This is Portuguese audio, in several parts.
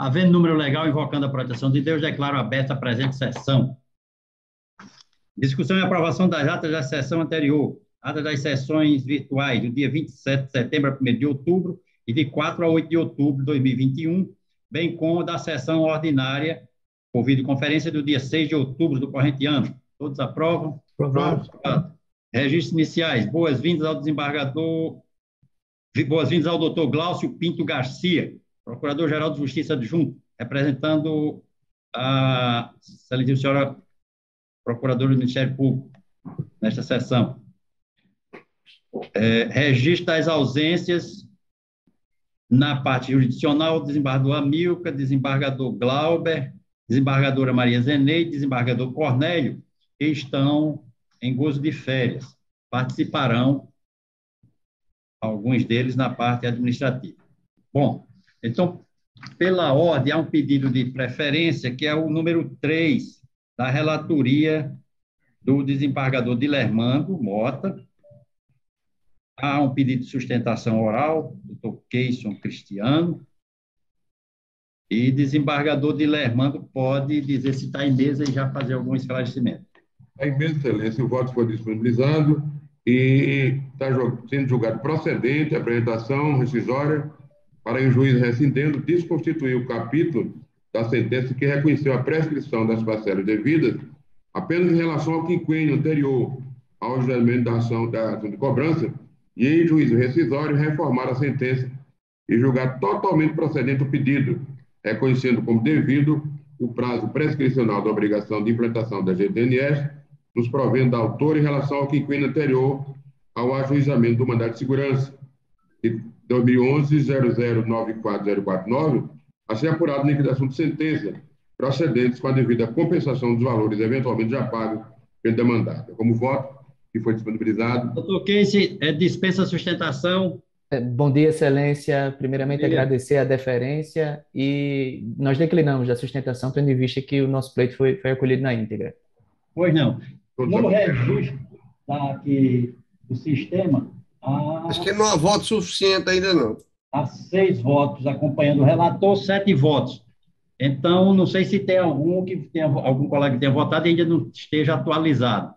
Havendo número legal invocando a proteção de Deus, declaro aberta a presente sessão. Discussão e aprovação das atas da sessão anterior. Atas das sessões virtuais do dia 27 de setembro a 1º de outubro e de 4 a 8 de outubro de 2021, bem como da sessão ordinária por videoconferência do dia 6 de outubro do corrente ano. Todos aprovam? Aprovado. Registros iniciais. Boas-vindas ao desembargador, boas-vindas ao doutor Glaucio Pinto Garcia, Procurador-Geral de Justiça Adjunto, representando a excelentíssima senhora Procuradora do Ministério Público nesta sessão. Registro das ausências na parte jurisdicional, desembargador Amilcar, desembargador Glauber, desembargadora Maria Zeneide, desembargador Cornélio, que estão em gozo de férias. Participarão alguns deles na parte administrativa. Bom, então, pela ordem, há um pedido de preferência, que é o número 3, da relatoria do desembargador Dilermando Mota. Há um pedido de sustentação oral, do doutor Keison Cristiano. E desembargador Dilermando pode dizer se está em mesa e já fazer algum esclarecimento. Está em mesa, excelência, o voto foi disponibilizado e está sendo julgado procedente a apresentação rescisória para que o juiz rescindendo desconstituir o capítulo da sentença que reconheceu a prescrição das parcelas devidas apenas em relação ao quinquênio anterior ao julgamento da ação de cobrança e, em juízo rescisório, reformar a sentença e julgar totalmente procedente o pedido, reconhecendo como devido o prazo prescricional da obrigação de implantação da GTNS, nos provendo da autora em relação ao quinquênio anterior ao ajuizamento do mandado de segurança de 2011-0094-049, a ser apurado em liquidação de sentença, procedentes com a devida compensação dos valores eventualmente já pagos pelo demandado. Como voto que foi disponibilizado. Doutor Keison, dispensa a sustentação. Bom dia, excelência. Primeiramente, agradecer a deferência e nós declinamos a sustentação, tendo em vista que o nosso pleito foi acolhido na íntegra. Pois não. No registro aqui do sistema, acho que não há voto suficiente ainda não. Há 6 votos acompanhando o relator, 7 votos. Então, não sei se tem algum colega que tenha votado e ainda não esteja atualizado.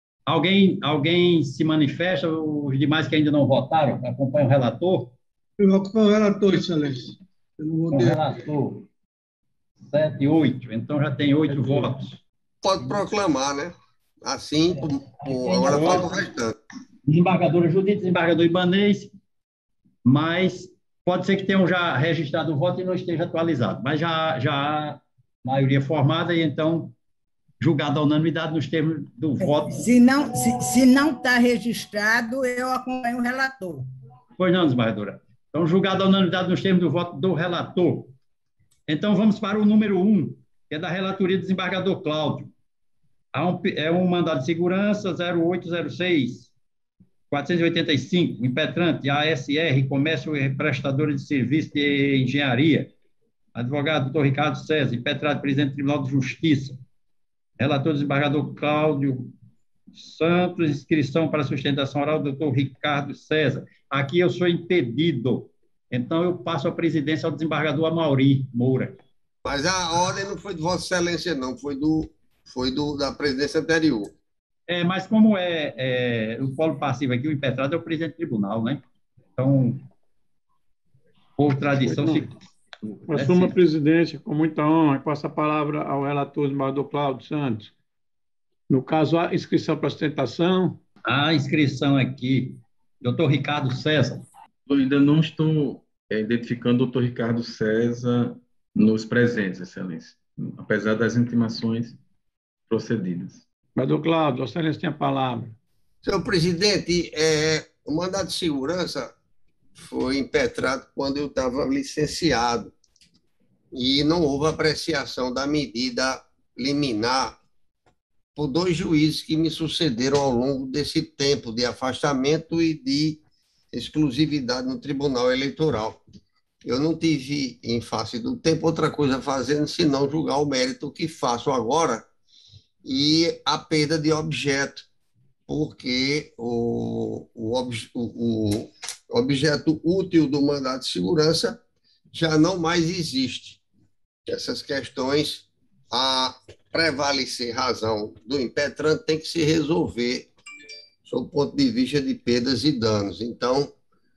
Alguém se manifesta, os demais que ainda não votaram, acompanham o relator? Eu acompanho o relator, excelência. Eu não vou o relator, 7, 8. Então, já tem 8 votos. Pode proclamar, né? Assim, agora falta o restante. Desembargadora Judite, desembargador Ibanez, mas pode ser que tenham já registrado o voto e não esteja atualizado, mas já há maioria formada e então julgada a unanimidade nos termos do voto. Se não está registrado, eu acompanho o relator. Pois não, desembargadora. Então, julgada a unanimidade nos termos do voto do relator. Então, vamos para o número 1, que é da relatoria do desembargador Cláudio. É um mandado de segurança 0806 485, impetrante, ASR, Comércio e Prestadora de Serviço de Engenharia. Advogado, doutor Ricardo César, impetrado, presidente do Tribunal de Justiça. Relator, desembargador Cláudio Santos, inscrição para sustentação oral, doutor Ricardo César. Aqui eu sou impedido, então eu passo a presidência ao desembargador Amaury Moura. Mas a ordem não foi de Vossa Excelência, não, foi da presidência anterior. Mas como o polo passivo aqui, o impetrado é o presidente do tribunal, né? Então, por tradição... Assuma a presidência com muita honra e passa a palavra ao relator, desembargador Cláudio Santos. No caso, a inscrição para sustentação. A inscrição aqui, doutor Ricardo César. Eu ainda não estou identificando o doutor Ricardo César nos presentes, excelência, apesar das intimações procedidas. Desembargador Cláudio, Vossa Excelência tem a palavra. Senhor presidente, o mandado de segurança foi impetrado quando eu estava licenciado e não houve apreciação da medida liminar por 2 juízes que me sucederam ao longo desse tempo de afastamento e de exclusividade no Tribunal Eleitoral. Eu não tive, em face do tempo, outra coisa fazendo senão julgar o mérito que faço agora e a perda de objeto, porque o objeto útil do mandado de segurança já não mais existe. essas questões, a prevalecer razão do impetrante tem que se resolver sob o ponto de vista de perdas e danos. Então,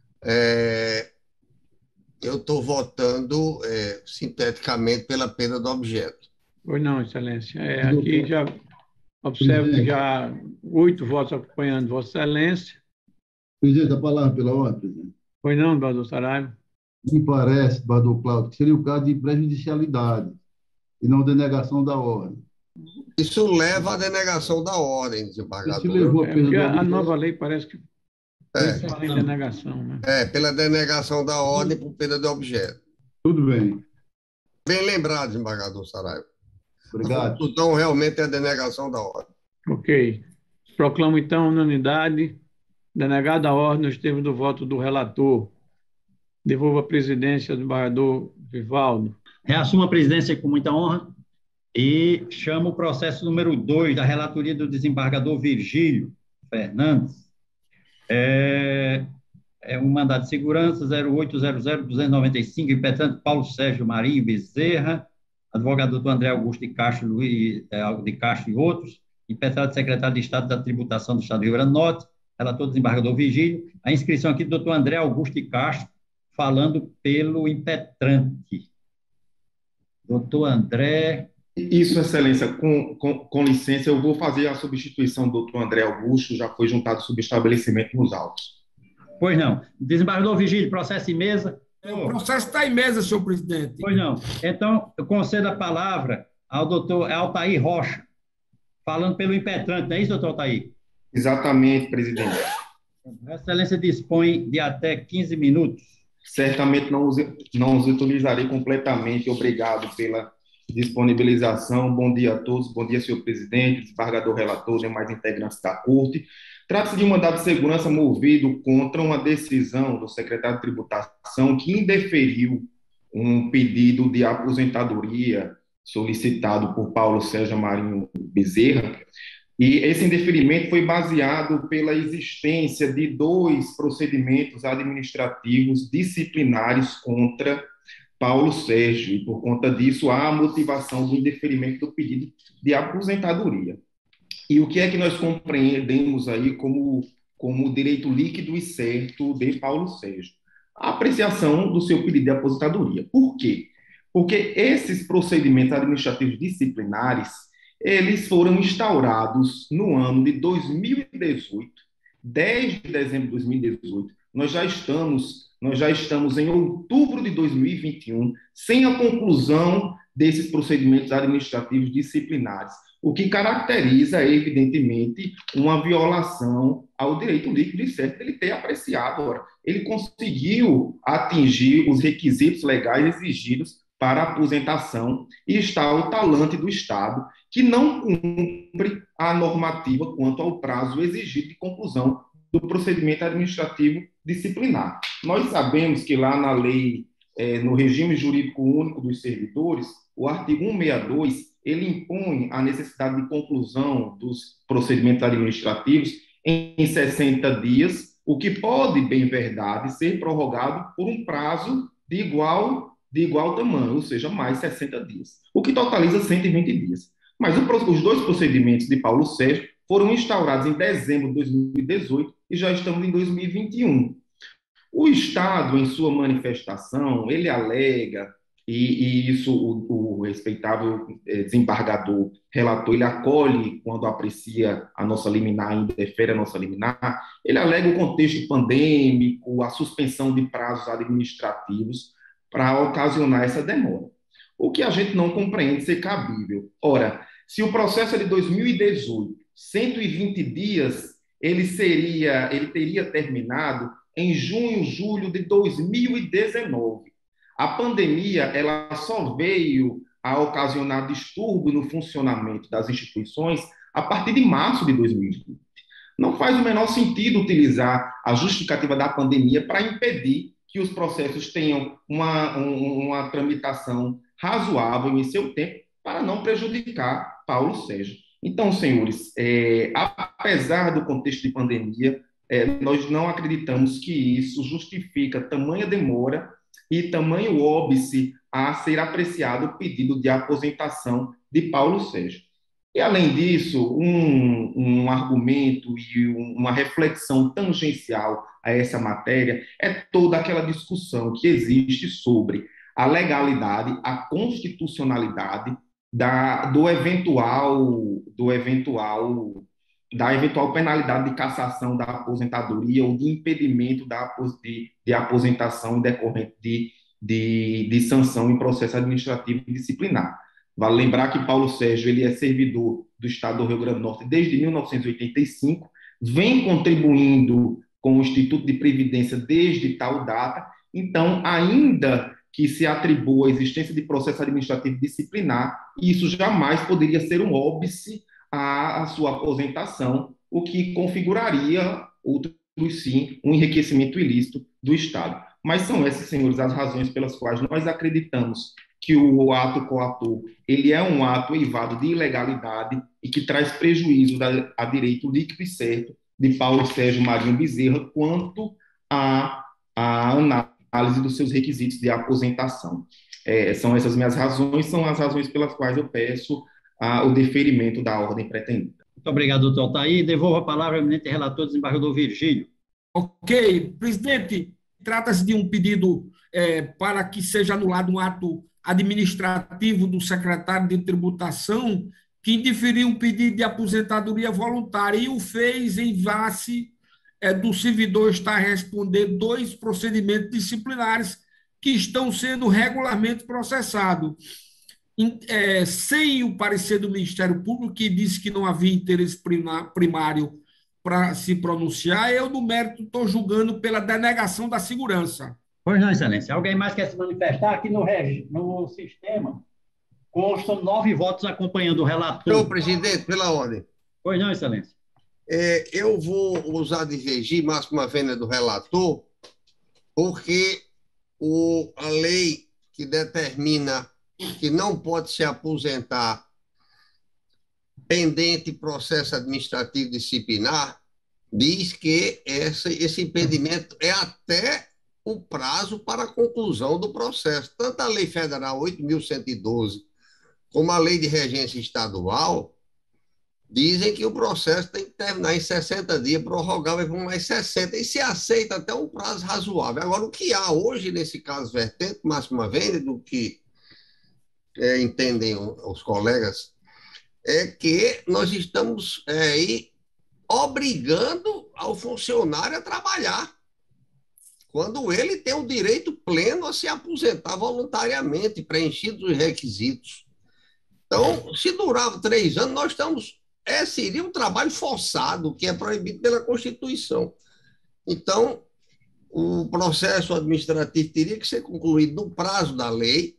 eu estou votando sinteticamente pela perda do objeto. Pois não, Excelência. Aqui já observo que já 8 votos acompanhando Vossa Excelência. Presidente, a palavra pela ordem, presidente. Pois não, Bador Saraiva? Me parece, Bador Cláudio, que seria o caso de prejudicialidade e não denegação da ordem. Isso leva à denegação da ordem, desembargador. Levou a perda Porque do a objeto. nova lei parece que fala em denegação, né? Pela denegação da ordem por perda de objeto. Tudo bem. Bem lembrado, desembargador Saraiva. Obrigado. Então, realmente é a denegação da ordem. Ok. Proclamo, então, unanimidade. Denegada a ordem nos termos do voto do relator. Devolvo a presidência do desembargador Vivaldo. Reassumo a presidência com muita honra e chamo o processo número 2 da relatoria do desembargador Virgílio Fernandes. É um mandado de segurança 0800-295, impetrante Paulo Sérgio Marinho Bezerra, advogado do André Augusto de Castro, Luiz de Castro e outros, impetrado secretário de Estado da Tributação do Estado do Rio Grande do Norte, relator desembargador Virgílio. A inscrição aqui do doutor André Augusto de Castro, falando pelo impetrante. Doutor André. Isso, Excelência, com licença, eu vou fazer a substituição do doutor André Augusto, já foi juntado subestabelecimento nos autos. Pois não. Desembargador Virgílio, processo em mesa. O processo está em mesa, senhor presidente. Pois não. Então, eu concedo a palavra ao doutor Altair Rocha, falando pelo impetrante, não é isso, doutor Altair? Exatamente, presidente. A Excelência dispõe de até 15 minutos. Certamente não os utilizarei completamente. Obrigado pela disponibilização. Bom dia a todos. Bom dia, senhor presidente, desembargador relator, demais integrantes da Corte. Trata-se de um mandado de segurança movido contra uma decisão do secretário de Tributação que indeferiu um pedido de aposentadoria solicitado por Paulo Sérgio Marinho Bezerra. E esse indeferimento foi baseado pela existência de 2 procedimentos administrativos disciplinares contra Paulo Sérgio, e por conta disso há a motivação do indeferimento do pedido de aposentadoria. E o que é que nós compreendemos aí como direito líquido e certo de Paulo Sérgio? A apreciação do seu pedido de aposentadoria. Por quê? Porque esses procedimentos administrativos disciplinares, eles foram instaurados no ano de 2018, 10 de dezembro de 2018. Nós já estamos em outubro de 2021, sem a conclusão desses procedimentos administrativos disciplinares, o que caracteriza, evidentemente, uma violação ao direito líquido e certo de ele ter apreciado. Ora, ele conseguiu atingir os requisitos legais exigidos para a aposentação e está ao talante do Estado, que não cumpre a normativa quanto ao prazo exigido de conclusão do procedimento administrativo disciplinar. Nós sabemos que lá na lei, no regime jurídico único dos servidores, o artigo 162, ele impõe a necessidade de conclusão dos procedimentos administrativos em 60 dias, o que pode, bem verdade, ser prorrogado por um prazo de igual tamanho, ou seja, mais 60 dias, o que totaliza 120 dias. Mas os 2 procedimentos de Paulo Sérgio foram instaurados em dezembro de 2018 e já estamos em 2021. O Estado, em sua manifestação, ele alega, e isso o respeitável desembargador relator, ele acolhe quando aprecia a nossa liminar, indefere a nossa liminar, ele alega o contexto pandêmico, a suspensão de prazos administrativos para ocasionar essa demora. O que a gente não compreende ser cabível. Ora, se o processo é de 2018, 120 dias, ele teria terminado em junho, julho de 2019. A pandemia, ela só veio a ocasionar distúrbio no funcionamento das instituições a partir de março de 2020. Não faz o menor sentido utilizar a justificativa da pandemia para impedir que os processos tenham uma tramitação razoável em seu tempo para não prejudicar Paulo Sérgio. Então, senhores, apesar do contexto de pandemia, nós não acreditamos que isso justifica tamanha demora e tamanho óbice a ser apreciado o pedido de aposentação de Paulo Sérgio. E, além disso, um argumento e uma reflexão tangencial a essa matéria é toda aquela discussão que existe sobre a legalidade, a constitucionalidade da eventual penalidade de cassação da aposentadoria ou de impedimento de aposentação decorrente de sanção em processo administrativo e disciplinar. Vale lembrar que Paulo Sérgio ele é servidor do Estado do Rio Grande do Norte desde 1985, vem contribuindo com o Instituto de Previdência desde tal data, então, ainda que se atribua a existência de processo administrativo disciplinar, isso jamais poderia ser um óbice à sua aposentação, o que configuraria, outros sim, um enriquecimento ilícito do Estado. Mas são essas, senhores, as razões pelas quais nós acreditamos que o ato coator ele é um ato eivado de ilegalidade e que traz prejuízo a direito líquido e certo de Paulo Sérgio Marinho Bezerra quanto à análise dos seus requisitos de aposentação. São essas minhas razões, são as razões pelas quais eu peço o deferimento da ordem pretendida. Muito obrigado, doutor Altair. Devolvo a palavra ao eminente relator, desembargador Virgílio. Ok. Presidente, trata-se de um pedido para que seja anulado um ato administrativo do secretário de tributação que indiferiu um pedido de aposentadoria voluntária e o fez em face do servidor estar a responder 2 procedimentos disciplinares que estão sendo regularmente processados. Sem o parecer do Ministério Público, que disse que não havia interesse primário para se pronunciar, eu, no mérito, estou julgando pela denegação da segurança. Pois não, excelência. Alguém mais quer se manifestar? Aqui no sistema constam 9 votos acompanhando o relator. Senhor presidente, pela ordem. Pois não, excelência. Eu vou usar divergir máxima vênia do relator, porque a lei que determina que não pode se aposentar pendente processo administrativo disciplinar diz que esse impedimento é até o prazo para a conclusão do processo. Tanto a Lei Federal 8.112 como a Lei de Regência Estadual dizem que o processo tem que terminar em 60 dias, prorrogável por mais 60, e se aceita até um prazo razoável. Agora, o que há hoje, nesse caso vertente, máxima vênia, do que entendem os colegas, é que nós estamos aí obrigando ao funcionário a trabalhar, quando ele tem o direito pleno a se aposentar voluntariamente, preenchidos os requisitos. Então, se durava 3 anos, nós estamos... seria um trabalho forçado, que é proibido pela Constituição. Então, o processo administrativo teria que ser concluído no prazo da lei.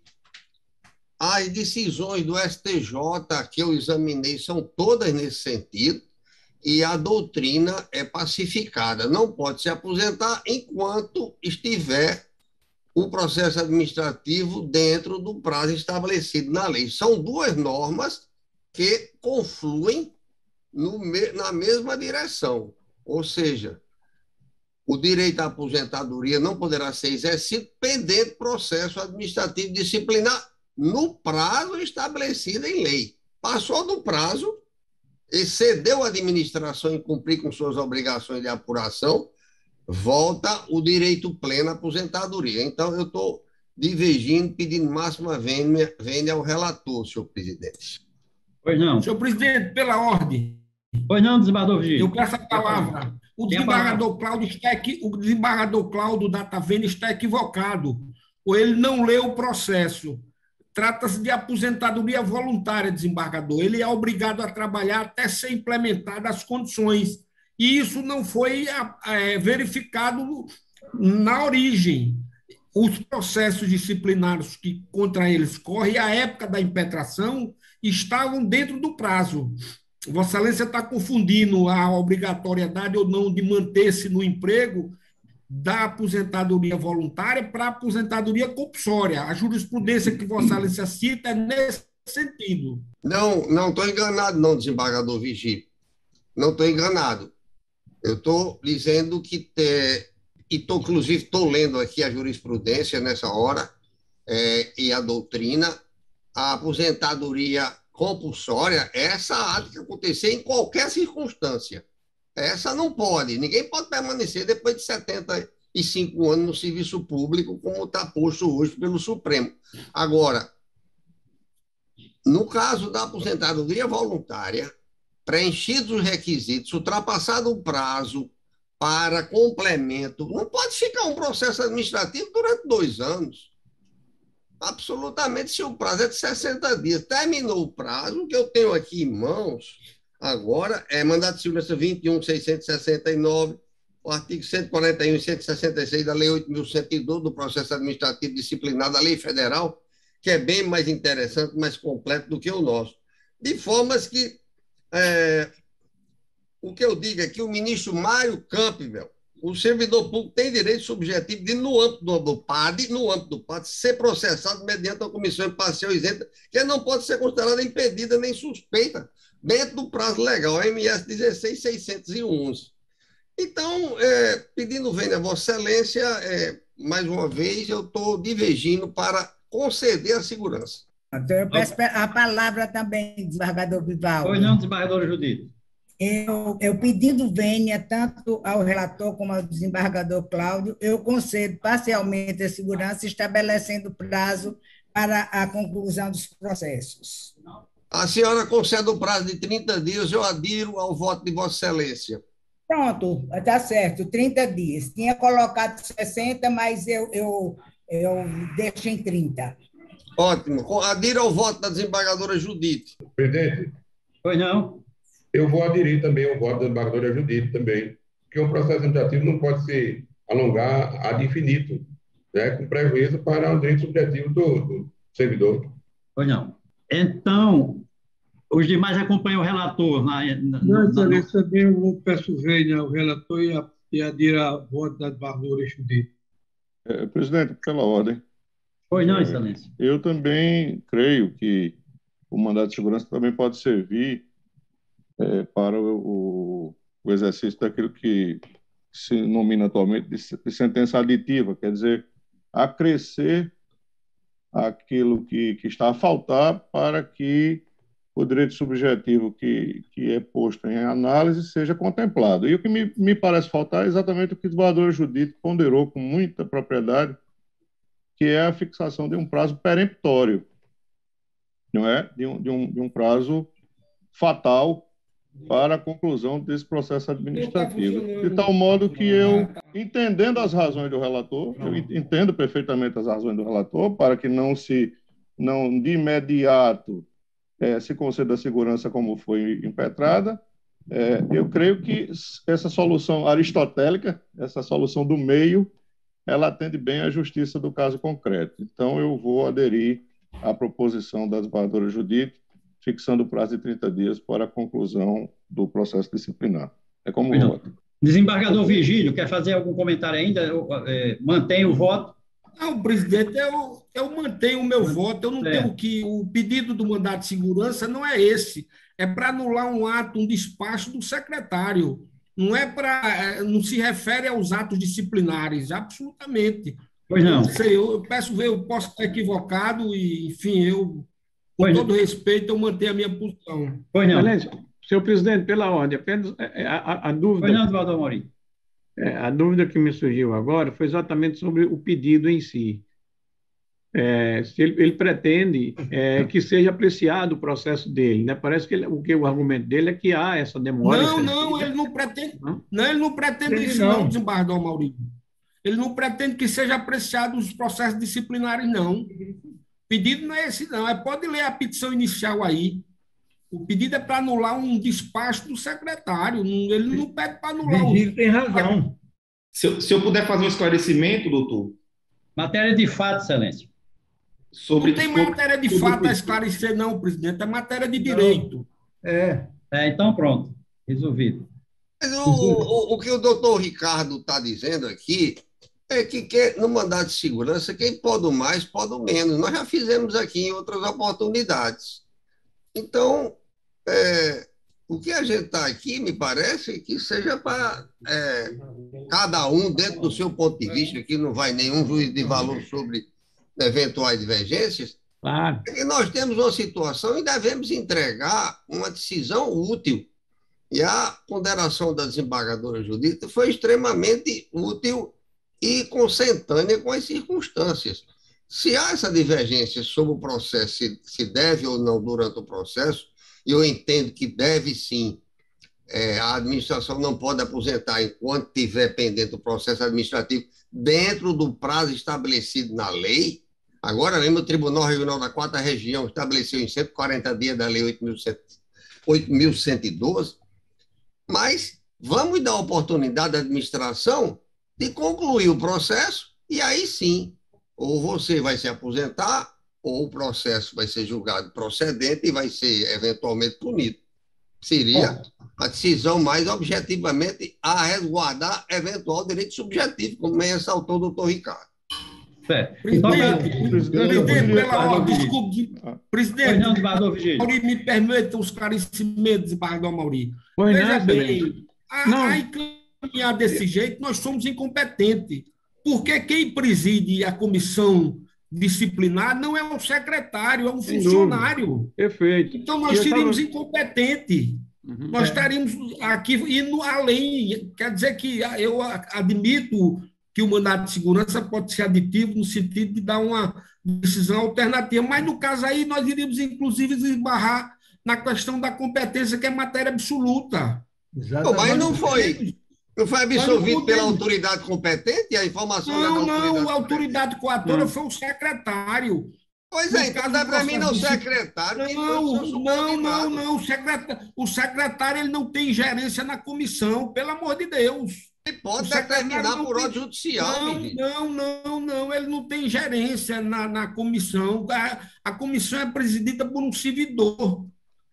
As decisões do STJ que eu examinei são todas nesse sentido, e a doutrina é pacificada. Não pode se aposentar enquanto estiver o processo administrativo dentro do prazo estabelecido na lei. São 2 normas que confluem na mesma direção. Ou seja, o direito à aposentadoria não poderá ser exercido pendente processo administrativo disciplinar no prazo estabelecido em lei. Passou do prazo, excedeu a administração em cumprir com suas obrigações de apuração, volta o direito pleno à aposentadoria. Então, eu estou divergindo, pedindo máxima vênia ao relator, senhor presidente. Pois não. Senhor presidente, pela ordem. Pois não, desembargador Virgílio. Eu peço a palavra. O desembargador Cláudio da Tavena está equivocado, ou ele não leu o processo. Trata-se de aposentadoria voluntária, desembargador. Ele é obrigado a trabalhar até ser implementadas as condições. E isso não foi verificado na origem. Os processos disciplinares que contra eles correm à época da impetração estavam dentro do prazo. Vossa Excelência está confundindo a obrigatoriedade ou não de manter-se no emprego da aposentadoria voluntária para a aposentadoria compulsória. A jurisprudência que Vossa Excelência cita é nesse sentido. Não estou enganado, não, desembargador Vigílio. Não estou enganado. Eu estou dizendo que, inclusive, estou lendo aqui a jurisprudência nessa hora, e a doutrina, a aposentadoria compulsória, essa há de acontecer em qualquer circunstância. Essa não pode. Ninguém pode permanecer depois de 75 anos no serviço público, como está posto hoje pelo Supremo. Agora, no caso da aposentadoria voluntária, preenchidos os requisitos, ultrapassado o prazo para complemento, não pode ficar um processo administrativo durante 2 anos. Absolutamente, se o prazo é de 60 dias. Terminou o prazo, o que eu tenho aqui em mãos agora é Mandado de Segurança 21.669, o artigo 141 e 166 da Lei 8.112 do Processo Administrativo Disciplinar da Lei Federal, que é bem mais interessante, mais completo do que o nosso. De formas que, o que eu digo é que o ministro Mário Campbell, o servidor público tem direito subjetivo de, no âmbito do PAD, ser processado mediante uma comissão imparcial isenta, que não pode ser considerada impedida nem suspeita, dentro do prazo legal, MS 16.611. Então, pedindo vênia a Vossa Excelência, mais uma vez, eu estou divergindo para conceder a segurança. Então, eu peço a palavra também, desembargador Vivaldo. Pois não, desembargadora Judite. Eu pedindo vênia tanto ao relator como ao desembargador Cláudio, eu concedo parcialmente a segurança, estabelecendo prazo para a conclusão dos processos. A senhora concede o prazo de 30 dias, eu adiro ao voto de Vossa Excelência. Pronto, está certo, 30 dias. Tinha colocado 60, mas eu deixo em 30. Ótimo. Adiro ao voto da desembargadora Judite. Presidente. Pois não. Eu vou aderir também ao voto da desembargadora Judite também, porque o processo administrativo não pode se alongar ad infinito, né, com prejuízo para o direito subjetivo do servidor. Pois não. Então, os demais acompanham o relator. Não, Excelência, também eu peço vênia ao relator e adiro ao voto da desembargadora Judite. Presidente, pela ordem. Pois não, Excelência. Eu também creio que o mandado de segurança também pode servir para o exercício daquilo que se denomina atualmente de sentença aditiva, quer dizer, acrescer aquilo que está a faltar para que o direito subjetivo que é posto em análise seja contemplado. E o que me parece faltar é exatamente o que o desembargador Judite ponderou com muita propriedade, que é a fixação de um prazo peremptório, não é? De um prazo fatal para a conclusão desse processo administrativo. De tal modo que eu, entendendo as razões do relator, eu entendo perfeitamente as razões do relator, para que não de imediato se conceda a segurança como foi impetrada, eu creio que essa solução aristotélica, essa solução do meio, ela atende bem à justiça do caso concreto. Então, eu vou aderir à proposição da desembargadora Judite, fixando o prazo de 30 dias para a conclusão do processo disciplinar. É como voto. Desembargador Virgílio, quer fazer algum comentário ainda? Mantém o voto? Não, presidente, eu mantenho o meu voto. Eu não tenho que... O pedido do mandado de segurança não é esse. É para anular um ato, um despacho do secretário. Não é para... Não se refere aos atos disciplinares, absolutamente. Pois não. Eu sei, eu peço ver, eu posso estar equivocado e, enfim, com todo respeito, eu mantenho a minha posição. Pois não. Excelência, senhor presidente, pela ordem, apenas a dúvida... Pois não, Eduardo Amorim. A dúvida que me surgiu agora foi exatamente sobre o pedido em si. Se ele pretende que seja apreciado o processo dele, né? Parece que o argumento dele é que há essa demora. Não, ele não pretende. Não, ele não pretende isso, não, desembargador Maurício. Ele não pretende que seja apreciado os processos disciplinares, não. O pedido não é esse, não. Pode ler a petição inicial aí. O pedido é para anular um despacho do secretário. Ele não pede para anular. Virgílio tem razão. Se eu puder fazer um esclarecimento, doutor. Matéria de fato, Excelência. Não tem matéria de fato a esclarecer, não, presidente. É matéria de direito. Então pronto. Resolvido. Mas o que o doutor Ricardo está dizendo aqui é que no mandado de segurança, quem pode o mais, pode o menos. Nós já fizemos aqui em outras oportunidades. Então, o que a gente está aqui, me parece que seja para cada um, dentro do seu ponto de vista, que não vai nenhum juízo de valor sobre eventuais divergências, Claro. é que nós temos uma situação e devemos entregar uma decisão útil. E a ponderação da desembargadora Judita foi extremamente útil e consentânea com as circunstâncias. Se há essa divergência sobre o processo, se deve ou não durante o processo, eu entendo que deve sim. A administração não pode aposentar enquanto estiver pendente o processo administrativo dentro do prazo estabelecido na lei. Agora mesmo o Tribunal Regional da 4ª Região estabeleceu em 140 dias da Lei 8.112, mas vamos dar a oportunidade à administração de concluir o processo e aí sim, ou você vai se aposentar ou o processo vai ser julgado procedente e vai ser eventualmente punido. Seria a decisão mais objetivamente a resguardar eventual direito subjetivo, como bem ressaltou o doutor Ricardo. Presidente, Mauri, me permita os esclarecimentos, desembargador Mauri. Veja bem, a encaminhar desse jeito, nós somos incompetentes, porque quem preside a comissão disciplinar não é um secretário, é um funcionário. Perfeito. Então, nós seríamos incompetentes. Nós estaríamos aqui indo além. Quer dizer que eu admito que o mandado de segurança pode ser aditivo no sentido de dar uma decisão alternativa, mas no caso aí nós iríamos inclusive esbarrar na questão da competência, que é matéria absoluta. Exatamente. Mas não foi absolvido pela autoridade competente a informação? Não, a autoridade coatora foi o secretário. Pois é, então para mim não secretário. Não, o secretário ele não tem gerência na comissão, pelo amor de Deus. Ele pode determinar por ordem judicial. Não, ele não tem gerência na comissão. A comissão é presidida por um servidor.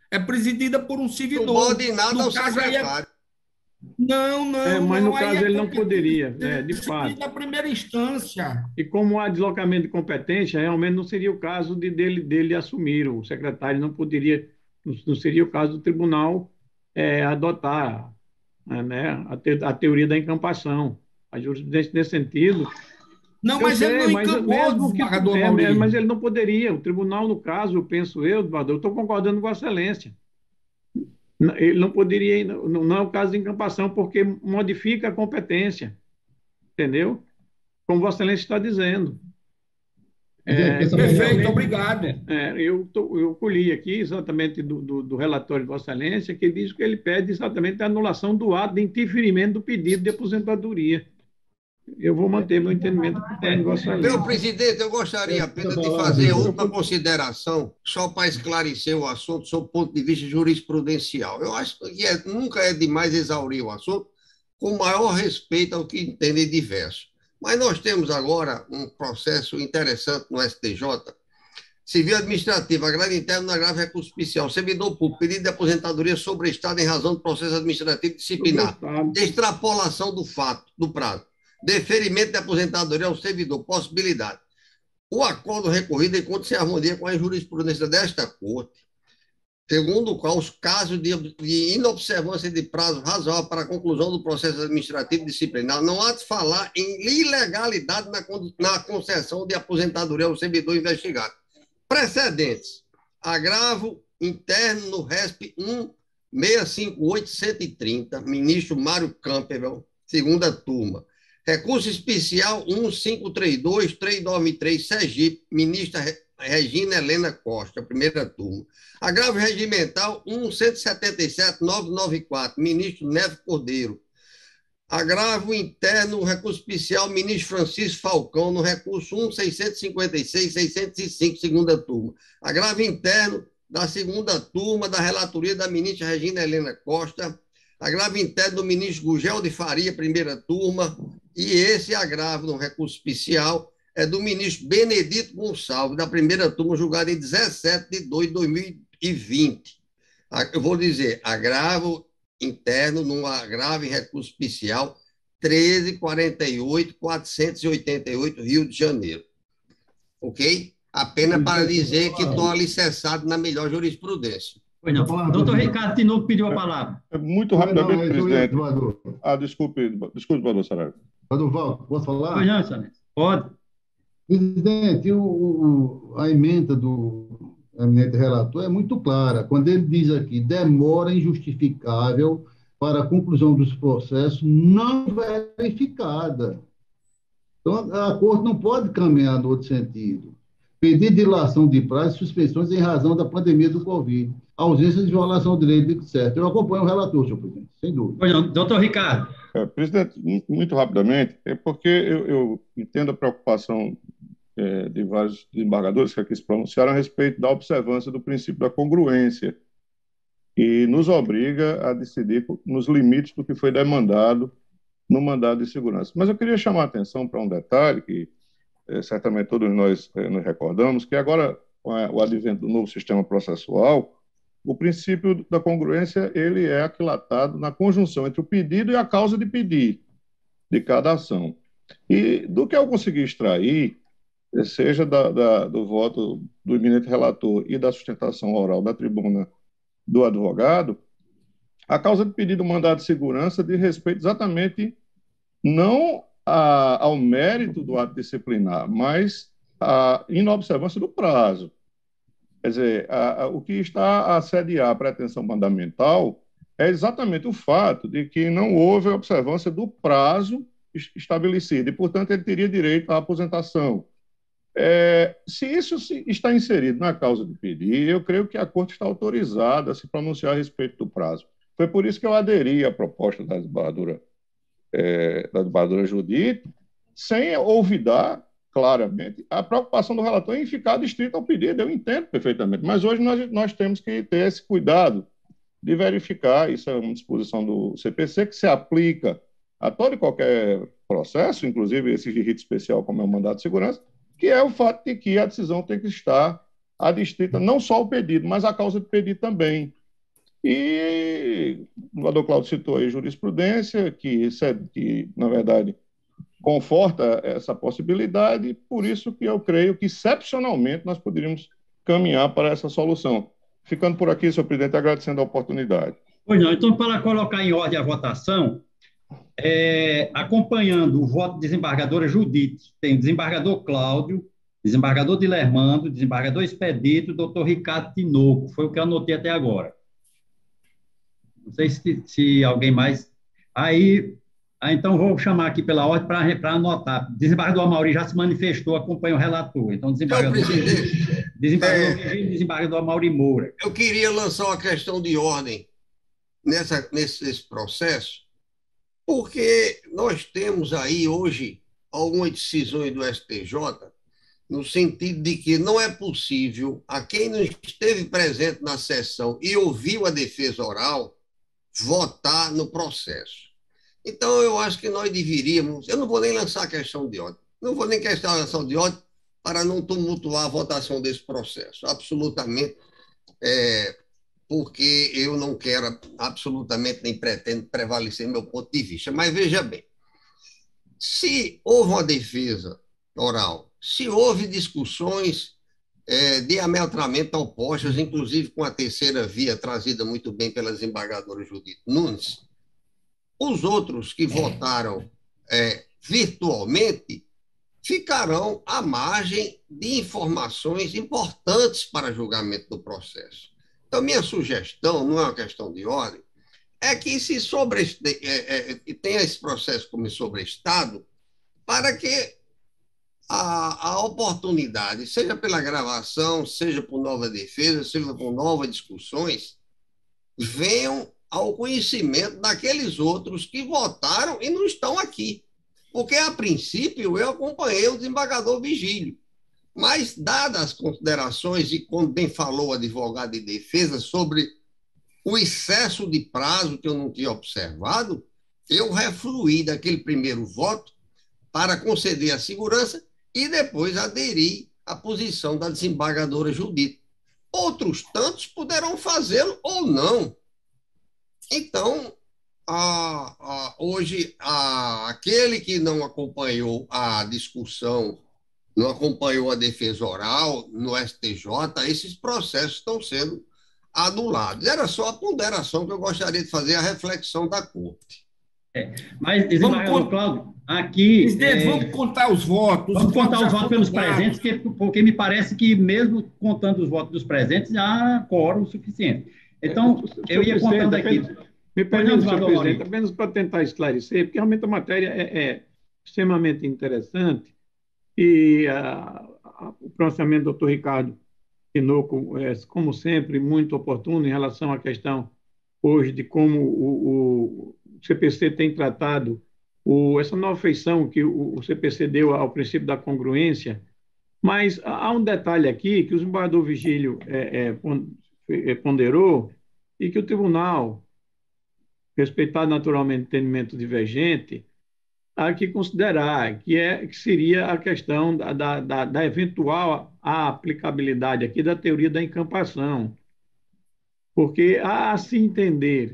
Subordinado ao secretário. Mas no caso ele não poderia, de fato. Na primeira instância. E como há deslocamento de competência, realmente não seria o caso dele assumir. O secretário não poderia, não seria o caso do tribunal adotar a teoria da encampação. A jurisprudência nesse sentido. Não, mas ele não encampou, mas ele não poderia. O tribunal, no caso, eu penso eu estou concordando com a excelência. Ele não poderia, não é o caso de encampação, porque modifica a competência, entendeu? Como Vossa Excelência está dizendo. Perfeito, obrigado. Eu colhi aqui exatamente do relatório de Vossa Excelência, que diz que ele pede exatamente a anulação do ato de indeferimento do pedido de aposentadoria. Eu vou manter meu entendimento que tem, Vossa Excelência. Meu presidente, eu gostaria apenas de fazer outra consideração, só para esclarecer o assunto sob o ponto de vista jurisprudencial. Eu acho que nunca é demais exaurir o assunto, com o maior respeito ao que entendem diverso. Mas nós temos agora um processo interessante no STJ, civil administrativo, agravo interno, agravo recurso especial, servidor público, pedido de aposentadoria sobreestado em razão do processo administrativo disciplinar, extrapolação do fato, do prazo, deferimento de aposentadoria ao servidor, possibilidade. O acordo recorrido encontra-se em harmonia com a jurisprudência desta Corte, segundo o qual os casos de inobservância de prazo razoável para a conclusão do processo administrativo disciplinar não há de falar em ilegalidade na concessão de aposentadoria ao servidor investigado. Precedentes: agravo interno no RESP 1658130, ministro Mário Campbell, segunda turma. Recurso especial 1532-393, Sergipe, ministra Regina Helena Costa, primeira turma. Agravo regimental 177-994, ministro Neves Cordeiro. Agravo interno, recurso especial, ministro Francisco Falcão, no recurso 1.656-605, segunda turma. Agravo interno da segunda turma da relatoria da ministra Regina Helena Costa. Agravo interno do ministro Gugel de Faria, primeira turma. E esse agravo no recurso especial é do ministro Benedito Gonçalves, da primeira turma, julgado em 17/2/2020. Eu vou dizer, agravo interno num agravo em recurso especial 13.48.488, Rio de Janeiro. Ok? Apenas para dizer que estou alicerçado na melhor jurisprudência. Pois não. Doutor Ricardo Tinoco pediu a palavra. Muito rapidamente, presidente. Desculpe, doutor Saraiva. Valdo, posso falar? Pois não, excelência. Pode. Presidente, a emenda do eminente relator é muito clara. Quando ele diz aqui, demora injustificável para a conclusão dos processos não verificada. Então, a Corte não pode caminhar no outro sentido. Pedir dilação de prazo e suspensões em razão da pandemia do Covid. Ausência de violação do direito, certo. Eu acompanho o relator, senhor presidente, sem dúvida. Pois não, doutor Ricardo. Presidente, muito rapidamente, é porque eu entendo a preocupação de vários desembargadores que aqui se pronunciaram a respeito da observância do princípio da congruência e nos obriga a decidir nos limites do que foi demandado no mandado de segurança. Mas eu queria chamar a atenção para um detalhe que certamente todos nós nos recordamos, que agora, com o advento do novo sistema processual, o princípio da congruência ele é aquilatado na conjunção entre o pedido e a causa de pedir de cada ação. E do que eu consegui extrair, seja do voto do eminente relator e da sustentação oral da tribuna do advogado, a causa de pedido do mandado de segurança diz respeito exatamente não ao mérito do ato disciplinar, mas à inobservância do prazo. Quer dizer, o que está a sediar a pretensão mandamental é exatamente o fato de que não houve observância do prazo estabelecido e, portanto, ele teria direito à aposentação. Se isso está inserido na causa de pedir, eu creio que a Corte está autorizada a se pronunciar a respeito do prazo. Foi por isso que eu aderi à proposta da desembargadora Judite, sem olvidar claramente a preocupação do relator em ficar distrito ao pedido. Eu entendo perfeitamente, mas hoje nós temos que ter esse cuidado de verificar, isso é uma disposição do CPC, que se aplica a todo e qualquer processo, inclusive esse de rito especial, como é o mandado de segurança, que é o fato de que a decisão tem que estar adstrita não só ao pedido, mas à causa de pedido também. E o doutor Cláudio citou aí jurisprudência, que na verdade, conforta essa possibilidade, por isso que eu creio que, excepcionalmente, nós poderíamos caminhar para essa solução. Ficando por aqui, senhor presidente, agradecendo a oportunidade. Pois não, então, para colocar em ordem a votação, acompanhando o voto de desembargadora Judite, tem o desembargador Cláudio, desembargador Dilermando, desembargador Expedito, doutor Ricardo Tinoco, foi o que eu anotei até agora. Não sei se alguém mais... Então, vou chamar aqui pela ordem para anotar. Desembargador Amaury já se manifestou, acompanha o relator. Então, desembargador Vigílio, desembargador Amaury Moura. Eu queria lançar uma questão de ordem nesse processo, porque nós temos aí hoje algumas decisões do STJ no sentido de que não é possível a quem não esteve presente na sessão e ouviu a defesa oral votar no processo. Então, eu acho que nós deveríamos... Eu não vou nem lançar a questão de ordem. Não vou nem questionar a questão de ordem para não tumultuar a votação desse processo. Absolutamente, porque eu não quero absolutamente nem pretendo prevalecer meu ponto de vista. Mas veja bem, se houve uma defesa oral, se houve discussões diametralmente opostas, inclusive com a terceira via trazida muito bem pela desembargadora Judite Nunes, os outros que votaram virtualmente ficarão à margem de informações importantes para julgamento do processo. Então, minha sugestão, não é uma questão de ordem, é que se tenha esse processo como sobreestado, para que a oportunidade, seja pela gravação, seja por nova defesa, seja por novas discussões, venham ao conhecimento daqueles outros que votaram e não estão aqui. Porque, a princípio, eu acompanhei o desembargador Vigílio, mas, dadas as considerações, e como bem falou o advogado de defesa, sobre o excesso de prazo que eu não tinha observado, eu refluí daquele primeiro voto para conceder a segurança e depois aderi à posição da desembargadora Judite. Outros tantos poderão fazê-lo ou não. Então, hoje, aquele que não acompanhou a discussão, não acompanhou a defesa oral no STJ, esses processos estão sendo anulados. Era só a ponderação que eu gostaria de fazer, a reflexão da Corte. Mas, desembargador Cláudio, Aqui, Presidente, vamos contar os votos. vamos contar os já votos pelos foram dados. presentes, porque me parece que mesmo contando os votos dos presentes, já há quórum suficiente. Então, eu ia contando aqui. Me Pois não, permite, senhor Eduardo presidente, Laurindo. apenas para tentar esclarecer, porque realmente a matéria é extremamente interessante e o pronunciamento do doutor Ricardo Tinoco é, como sempre, muito oportuno em relação à questão hoje de como o CPC tem tratado essa nova feição que o CPC deu ao princípio da congruência, mas há um detalhe aqui que o desembargador Vigílio ponderou e que o tribunal, respeitado naturalmente o entendimento divergente, há que considerar, que seria a questão da eventual aplicabilidade aqui da teoria da encampação. Porque, a se entender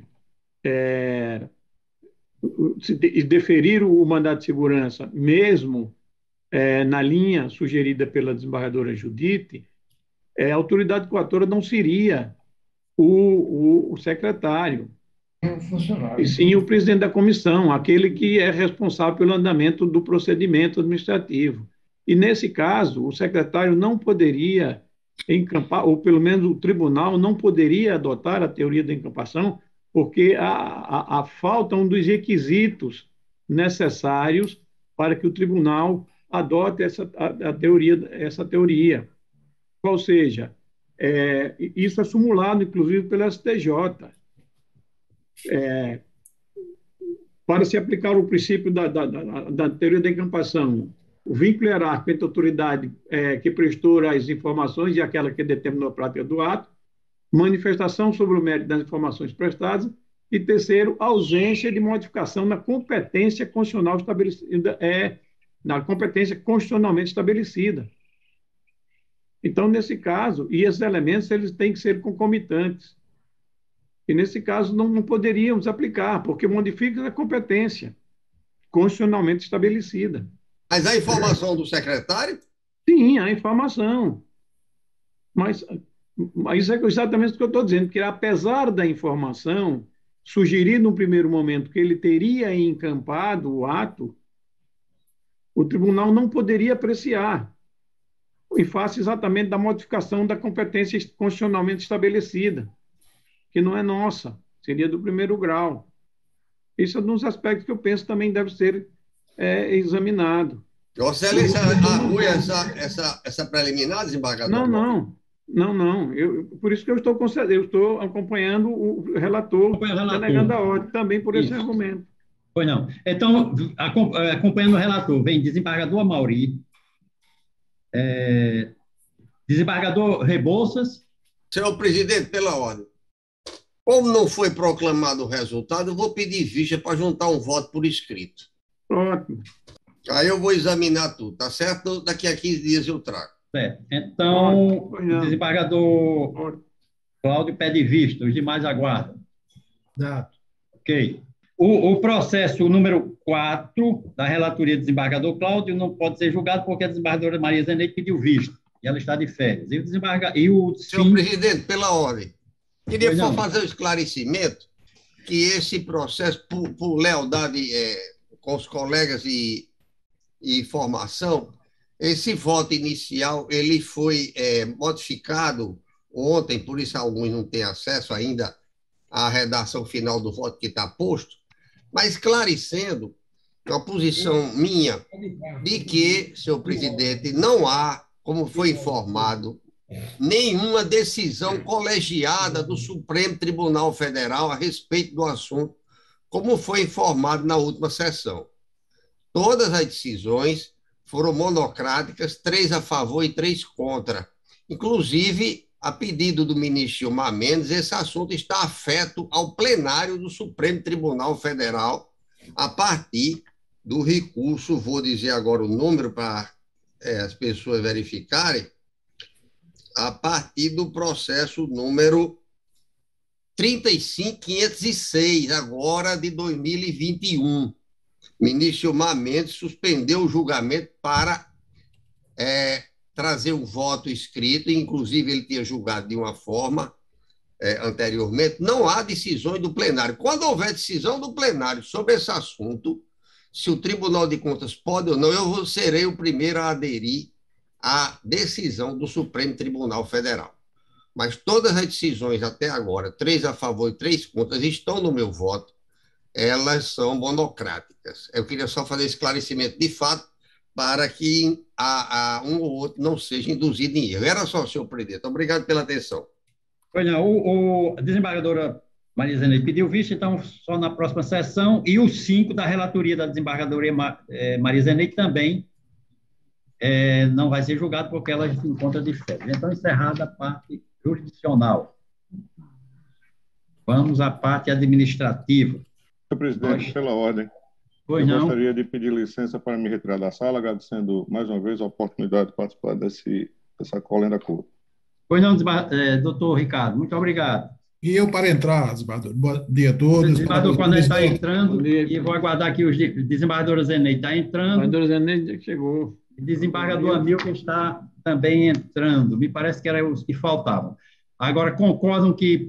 e deferir o mandado de segurança, mesmo na linha sugerida pela desembargadora Judite, a autoridade coatora não seria o secretário, e sim o presidente da comissão, aquele que é responsável pelo andamento do procedimento administrativo. E, nesse caso, o secretário não poderia encampar, ou pelo menos o tribunal não poderia adotar a teoria da encampação, porque a falta um dos requisitos necessários para que o tribunal adote essa teoria. Ou seja, isso é simulado, inclusive, pela STJ. Para se aplicar o princípio da teoria da encampação, o vínculo hierárquico entre a autoridade que prestou as informações e aquela que determinou a prática do ato, manifestação sobre o mérito das informações prestadas, e terceiro, ausência de modificação na competência constitucional estabelecida, na competência constitucionalmente estabelecida. Então, nesse caso, e esses elementos eles têm que ser concomitantes. E, nesse caso, não poderíamos aplicar, porque modifica a competência constitucionalmente estabelecida. Mas a informação do secretário? Sim, a informação. Mas isso é exatamente o que eu estou dizendo, que apesar da informação sugerir, num primeiro momento, que ele teria encampado o ato, o tribunal não poderia apreciar, em face exatamente da modificação da competência constitucionalmente estabelecida, que não é nossa, seria do primeiro grau. Isso é um dos aspectos que eu penso também deve ser examinado. Vossa Excelência apoia essa preliminar, desembargador? Não. Por isso que eu estou acompanhando o relator, delegando a ordem também por esse argumento. Pois não. Então, acompanhando o relator, vem desembargador Amauri, desembargador Rebouças. Senhor presidente, pela ordem. Como não foi proclamado o resultado, eu vou pedir vista para juntar um voto por escrito. Ótimo. Aí eu vou examinar tudo, tá certo? Daqui a 15 dias eu trago. Certo. Então, o desembargador Cláudio pede vista, os demais aguardam. Ok. O processo número 4 da relatoria do desembargador Cláudio não pode ser julgado porque a desembargadora Maria Zeneide pediu vista e ela está de férias. Senhor presidente, pela ordem, queria só fazer um esclarecimento que esse processo, por lealdade com os colegas e informação, esse voto inicial ele foi modificado ontem, por isso alguns não têm acesso ainda à redação final do voto que está posto, mas esclarecendo a posição minha de que, senhor presidente, não há, como foi informado, nenhuma decisão colegiada do Supremo Tribunal Federal a respeito do assunto, como foi informado na última sessão. Todas as decisões foram monocráticas, 3 a favor e 3 contra. Inclusive, a pedido do ministro Gilmar Mendes, esse assunto está afeto ao plenário do Supremo Tribunal Federal, a partir do recurso, vou dizer agora o número para as pessoas verificarem, a partir do processo número 35.506, agora de 2021. O ministro Gilmar Mendes suspendeu o julgamento para trazer um voto escrito, inclusive ele tinha julgado de uma forma anteriormente. Não há decisões do plenário. Quando houver decisão do plenário sobre esse assunto, se o Tribunal de Contas pode ou não, serei o primeiro a aderir à decisão do Supremo Tribunal Federal. Mas todas as decisões até agora, 3 a favor e 3 contra, estão no meu voto, elas são monocráticas. Eu queria só fazer esclarecimento de fato para que um ou outro não seja induzido em erro. Era só, senhor presidente. Obrigado pela atenção. Pois não, a desembargadora Maria Zeneide pediu vista, então só na próxima sessão, e os 5 da relatoria da desembargadora Maria Zeneide também não vai ser julgado porque ela se encontra de férias. Então, encerrada a parte jurisdicional. Vamos à parte administrativa. Senhor presidente, pela ordem, Pois não. Gostaria de pedir licença para me retirar da sala, agradecendo mais uma vez a oportunidade de participar dessa colenda curta. Pois não, doutor Ricardo, muito obrigado. E eu para entrar, desembargador. Bom dia a todos. O desembargador Cornélio está entrando e vou aguardar aqui os desembargadores Zeneide está entrando. Desembargador Zeneide chegou. O desembargador Amilcar está também entrando. Me parece que eram os que faltavam. Agora, concordam que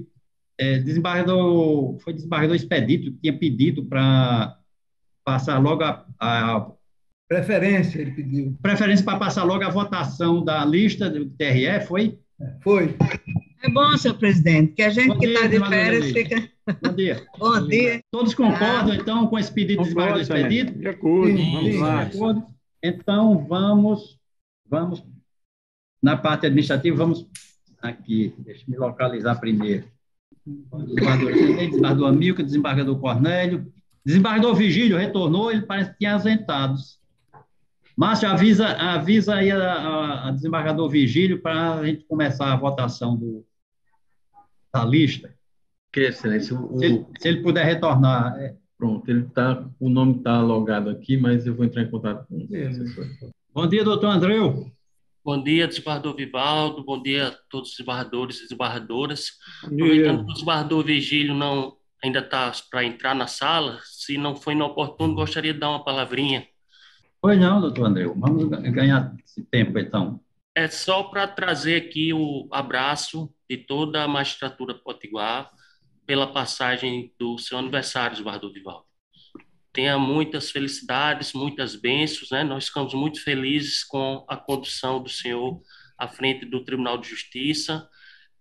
foi desembargador Expedito que tinha pedido para passar logo a preferência, ele pediu. Preferência para passar logo a votação da lista do TRE, foi? Foi. É bom, senhor presidente, que a gente que está de férias fica... Bom dia. Bom dia. Todos concordam, então, com esse pedido de desembargador Expedito? De acordo. Vamos lá. De acordo. Então, vamos na parte administrativa, vamos aqui, deixa eu me localizar primeiro. Desembargador Zeneide, desembargador Amilcar, desembargador Cornélio, desembargador Vigílio retornou, ele parece que tinha ausentado. Márcio, avisa aí a desembargador Vigílio para a gente começar a votação da lista. Que excelência. Se ele puder retornar. Pronto, o nome está logado aqui, mas eu vou entrar em contato com o assessor. Bom dia, doutor Andreu. Bom dia, desembargador Vivaldo. Bom dia a todos os desembargadores e desembargadoras. Aproveitando que o desembargador Vigílio ainda está para entrar na sala, se não foi inoportuno, gostaria de dar uma palavrinha. Pois não, doutor Andreu. Vamos ganhar esse tempo, então. É só para trazer aqui o abraço de toda a magistratura potiguar pela passagem do seu aniversário, desembargador Vivaldo. Tenha muitas felicidades, muitas bênçãos, né? Nós ficamos muito felizes com a condução do senhor à frente do Tribunal de Justiça,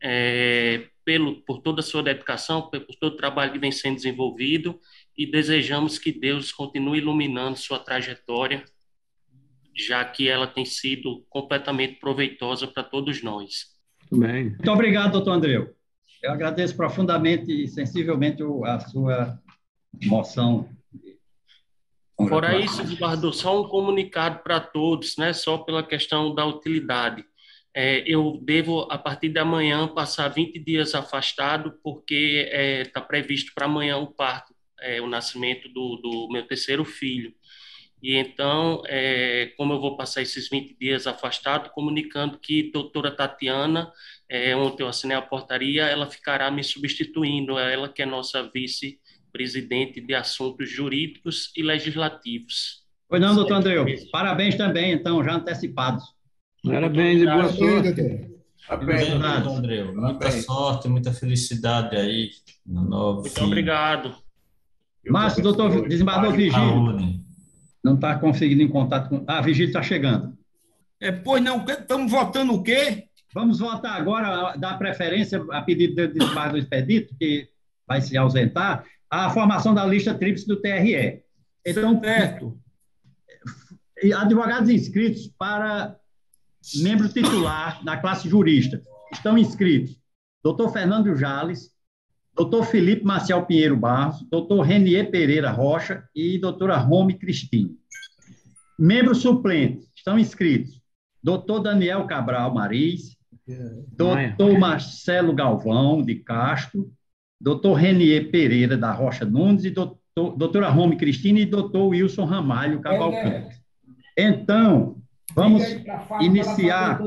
por toda a sua dedicação, por todo o trabalho que vem sendo desenvolvido, e desejamos que Deus continue iluminando sua trajetória, já que ela tem sido completamente proveitosa para todos nós. Bem. Muito obrigado, doutor Andreu. Eu agradeço profundamente e sensivelmente a sua moção. Fora isso, desembargador, só um comunicado para todos, né, só pela questão da utilidade. Eu devo, a partir de amanhã, passar 20 dias afastado, porque está previsto para amanhã o parto, o nascimento do meu terceiro filho. E então, como eu vou passar esses 20 dias afastado, comunicando que a doutora Tatiana, ontem eu assinei a portaria, ela ficará me substituindo, ela que é nossa vice-presidente de assuntos jurídicos e legislativos. Pois não, doutor Andreu. Parabéns também, então, já antecipados. Parabéns e boa sorte. Parabéns, doutor Andreu. Muita sorte, muita felicidade aí no novo Muito obrigado. Márcio, doutor desembargador Vigílio. Não está conseguindo em contato com... Vigílio está chegando. Pois não, estamos votando o quê? Vamos votar agora, dar preferência, a pedido do desembargador Expedito, que vai se ausentar, a formação da lista tríplice do TRE. Então, certo. Advogados inscritos para membro titular da classe jurista estão inscritos doutor Fernando Jales, doutor Felipe Maciel Pinheiro Barros, doutor Renier Pereira Rocha e doutora Rome Cristine. Membros suplentes estão inscritos doutor Daniel Cabral Mariz, doutor Marcelo Galvão de Castro, doutor Renier Pereira da Rocha Nunes e doutora Rome Cristine e doutor Wilson Ramalho Cavalcante. Então, vamos iniciar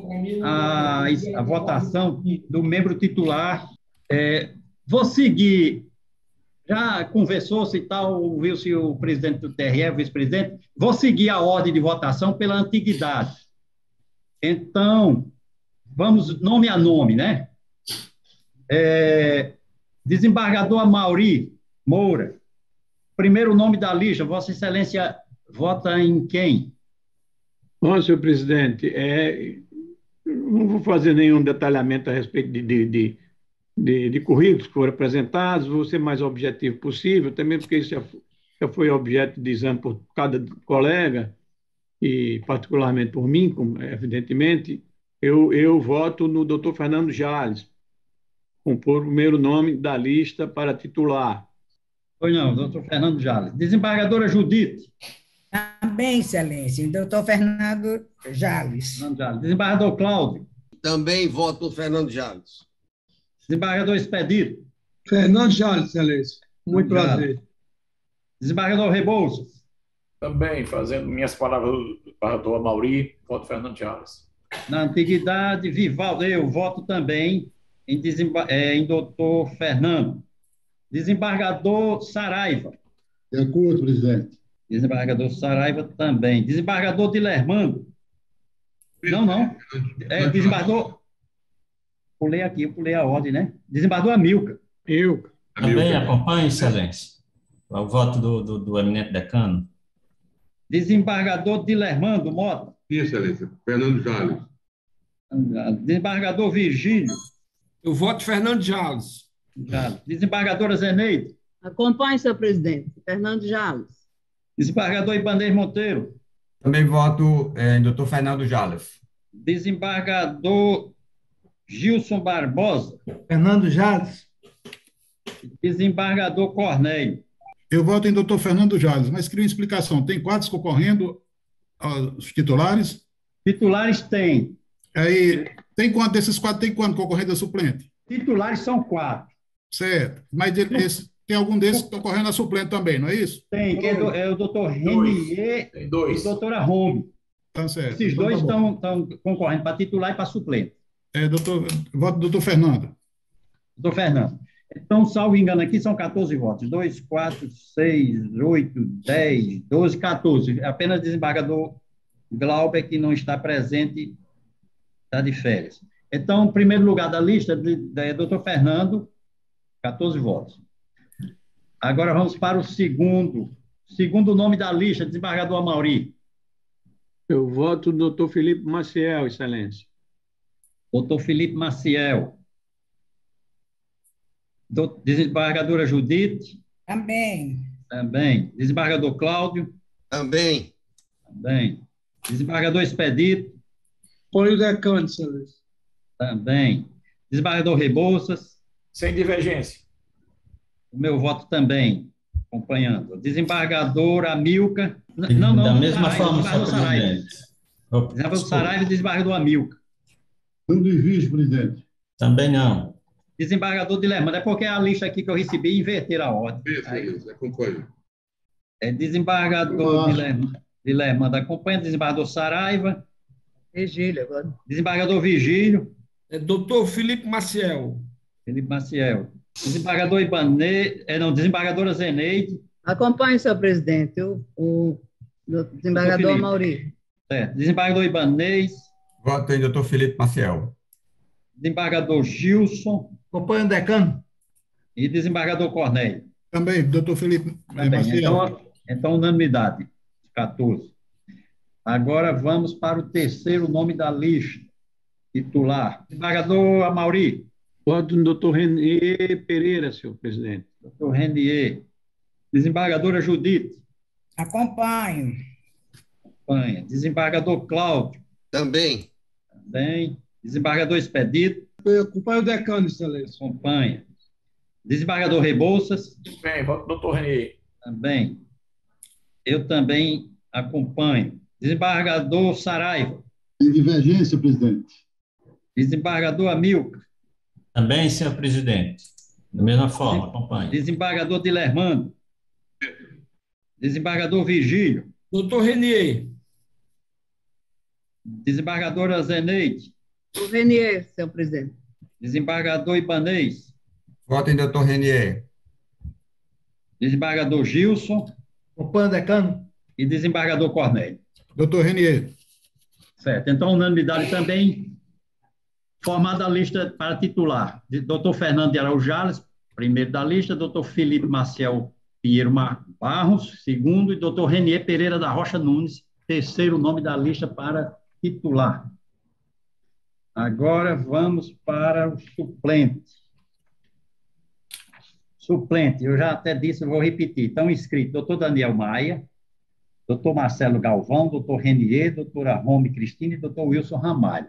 a votação do membro titular. Vou seguir, já conversou-se e tal, ouviu-se o presidente do TRE, o vice-presidente, vou seguir a ordem de votação pela antiguidade. Então, vamos nome a nome, né? Desembargador Amauri Moura, primeiro nome da lista, Vossa Excelência vota em quem? Bom, senhor presidente, não vou fazer nenhum detalhamento a respeito de currículos que foram apresentados, vou ser mais objetivo possível, também porque isso já foi objeto de exame por cada colega, e particularmente por mim, evidentemente, eu voto no doutor Fernando Jales, compor o primeiro nome da lista para titular. Pois não, doutor Fernando Jales. Desembargadora Judite. Também, Excelência, doutor Fernando Jales. Desembargador Cláudio. Também voto no Fernando Jales. Desembargador Expedito. Fernando Jales, Excelência. Muito prazer. Desembargador Rebouças. Também, fazendo minhas palavras do desembargador Amauri, voto Fernando Jales. Na antiguidade, Vivaldo, eu voto também em doutor Fernando. Desembargador Saraiva. De acordo, presidente. Desembargador Saraiva também. Desembargador Dilermando. Não. Desembargador... eu pulei a ordem, né? Desembargador Amilcar. Eu. Também acompanho, Excelência. O voto do eminente decano. Desembargador Dilermando Mota. Sim, Excelência. Fernando Jales. Desembargador Virgílio. Eu voto Fernando Jales. Desembargadora Zeneide. Acompanhe, senhor presidente. Fernando Jales. Desembargador Ibanez Monteiro. Também voto em doutor Fernando Jales. Desembargador Gilson Barbosa. Fernando Jales. Desembargador Cornélio. Eu voto em doutor Fernando Jales, mas queria uma explicação. Tem quadros concorrendo aos titulares? Titulares tem. Aí, tem quanto desses quadros, tem quanto concorrendo a suplente? Titulares são 4. Certo. Mas tem algum desses que estão correndo a suplente também, não é isso? Tem, que é o doutor Renier e a doutora Rome. Tá certo. Esses então, dois estão concorrendo para titular e para suplente. Voto doutor Fernando. Doutor Fernando. Então, salvo engano aqui, são 14 votos. 2, 4, 6, 8, 10, 12, 14. Apenas o desembargador Glauber, que não está presente, está de férias. Então, o primeiro lugar da lista é doutor Fernando, 14 votos. Agora vamos para o segundo nome da lista, desembargador Amauri. Eu voto no doutor Felipe Maciel, Excelência. Doutor Felipe Maciel. Desembargadora Judite. Também. Desembargador Cláudio. Também. Desembargador Expedito. Põe o decano, Excelência. Também. Desembargador Rebouças. Sem divergência. O meu voto também, acompanhando. Desembargador Amilcar. Da mesma forma, senhor presidente. Desembargador Saraiva e desembargador Amilcar. Não desvio, presidente. Também não. Desembargador Dilermando. É porque a lista aqui que eu recebi inverter a ordem. Isso, acompanho. Desembargador Dilermando acompanha. Desembargador Saraiva. Virgílio agora. Desembargador Virgílio. Doutor Felipe Maciel. Desembargador Ibanez. Desembargadora Zeneide. Acompanhe, senhor presidente, o desembargador Amauri. Desembargador Ibanez. Voto em doutor Felipe Maciel. Desembargador Gilson. Acompanhe o decano. E desembargador Cornélio. Também, doutor Felipe Maciel. Então, unanimidade, 14. Agora vamos para o terceiro nome da lista, titular. Desembargador Amauri. Voto no doutor Renier Pereira, senhor presidente. Doutor Renier. Desembargadora Judite. Acompanho. Desembargador Cláudio. Também. Desembargador Expedito. Eu acompanho o decano, Excelência. Acompanha. Desembargador Rebouças. Bem, voto doutor Renier. Também. Eu também acompanho. Desembargador Saraiva. Sem divergência, presidente. Desembargador Amilcar. Também, senhor presidente. Da mesma forma, acompanhe. Desembargador Dilermando. Desembargador Virgílio. Doutor Renier. Desembargadora Zeneide. O Renier, senhor presidente. Desembargador Ibanez. Voto em doutor Renier. Desembargador Gilson. Acompanho o decano. E desembargador Cornélio. Doutor Renier. Certo. Então, unanimidade também. Formada a lista para titular. Doutor Fernando de Araújo Jales, primeiro da lista. Doutor Felipe Maciel Pinheiro Barros, segundo, e doutor Renier Pereira da Rocha Nunes, terceiro nome da lista para titular. Agora vamos para o suplente. Suplente, eu já até disse, eu vou repetir. Estão inscritos doutor Daniel Maia, doutor Marcelo Galvão, doutor Renier, doutora Rome Cristina e doutor Wilson Ramalho.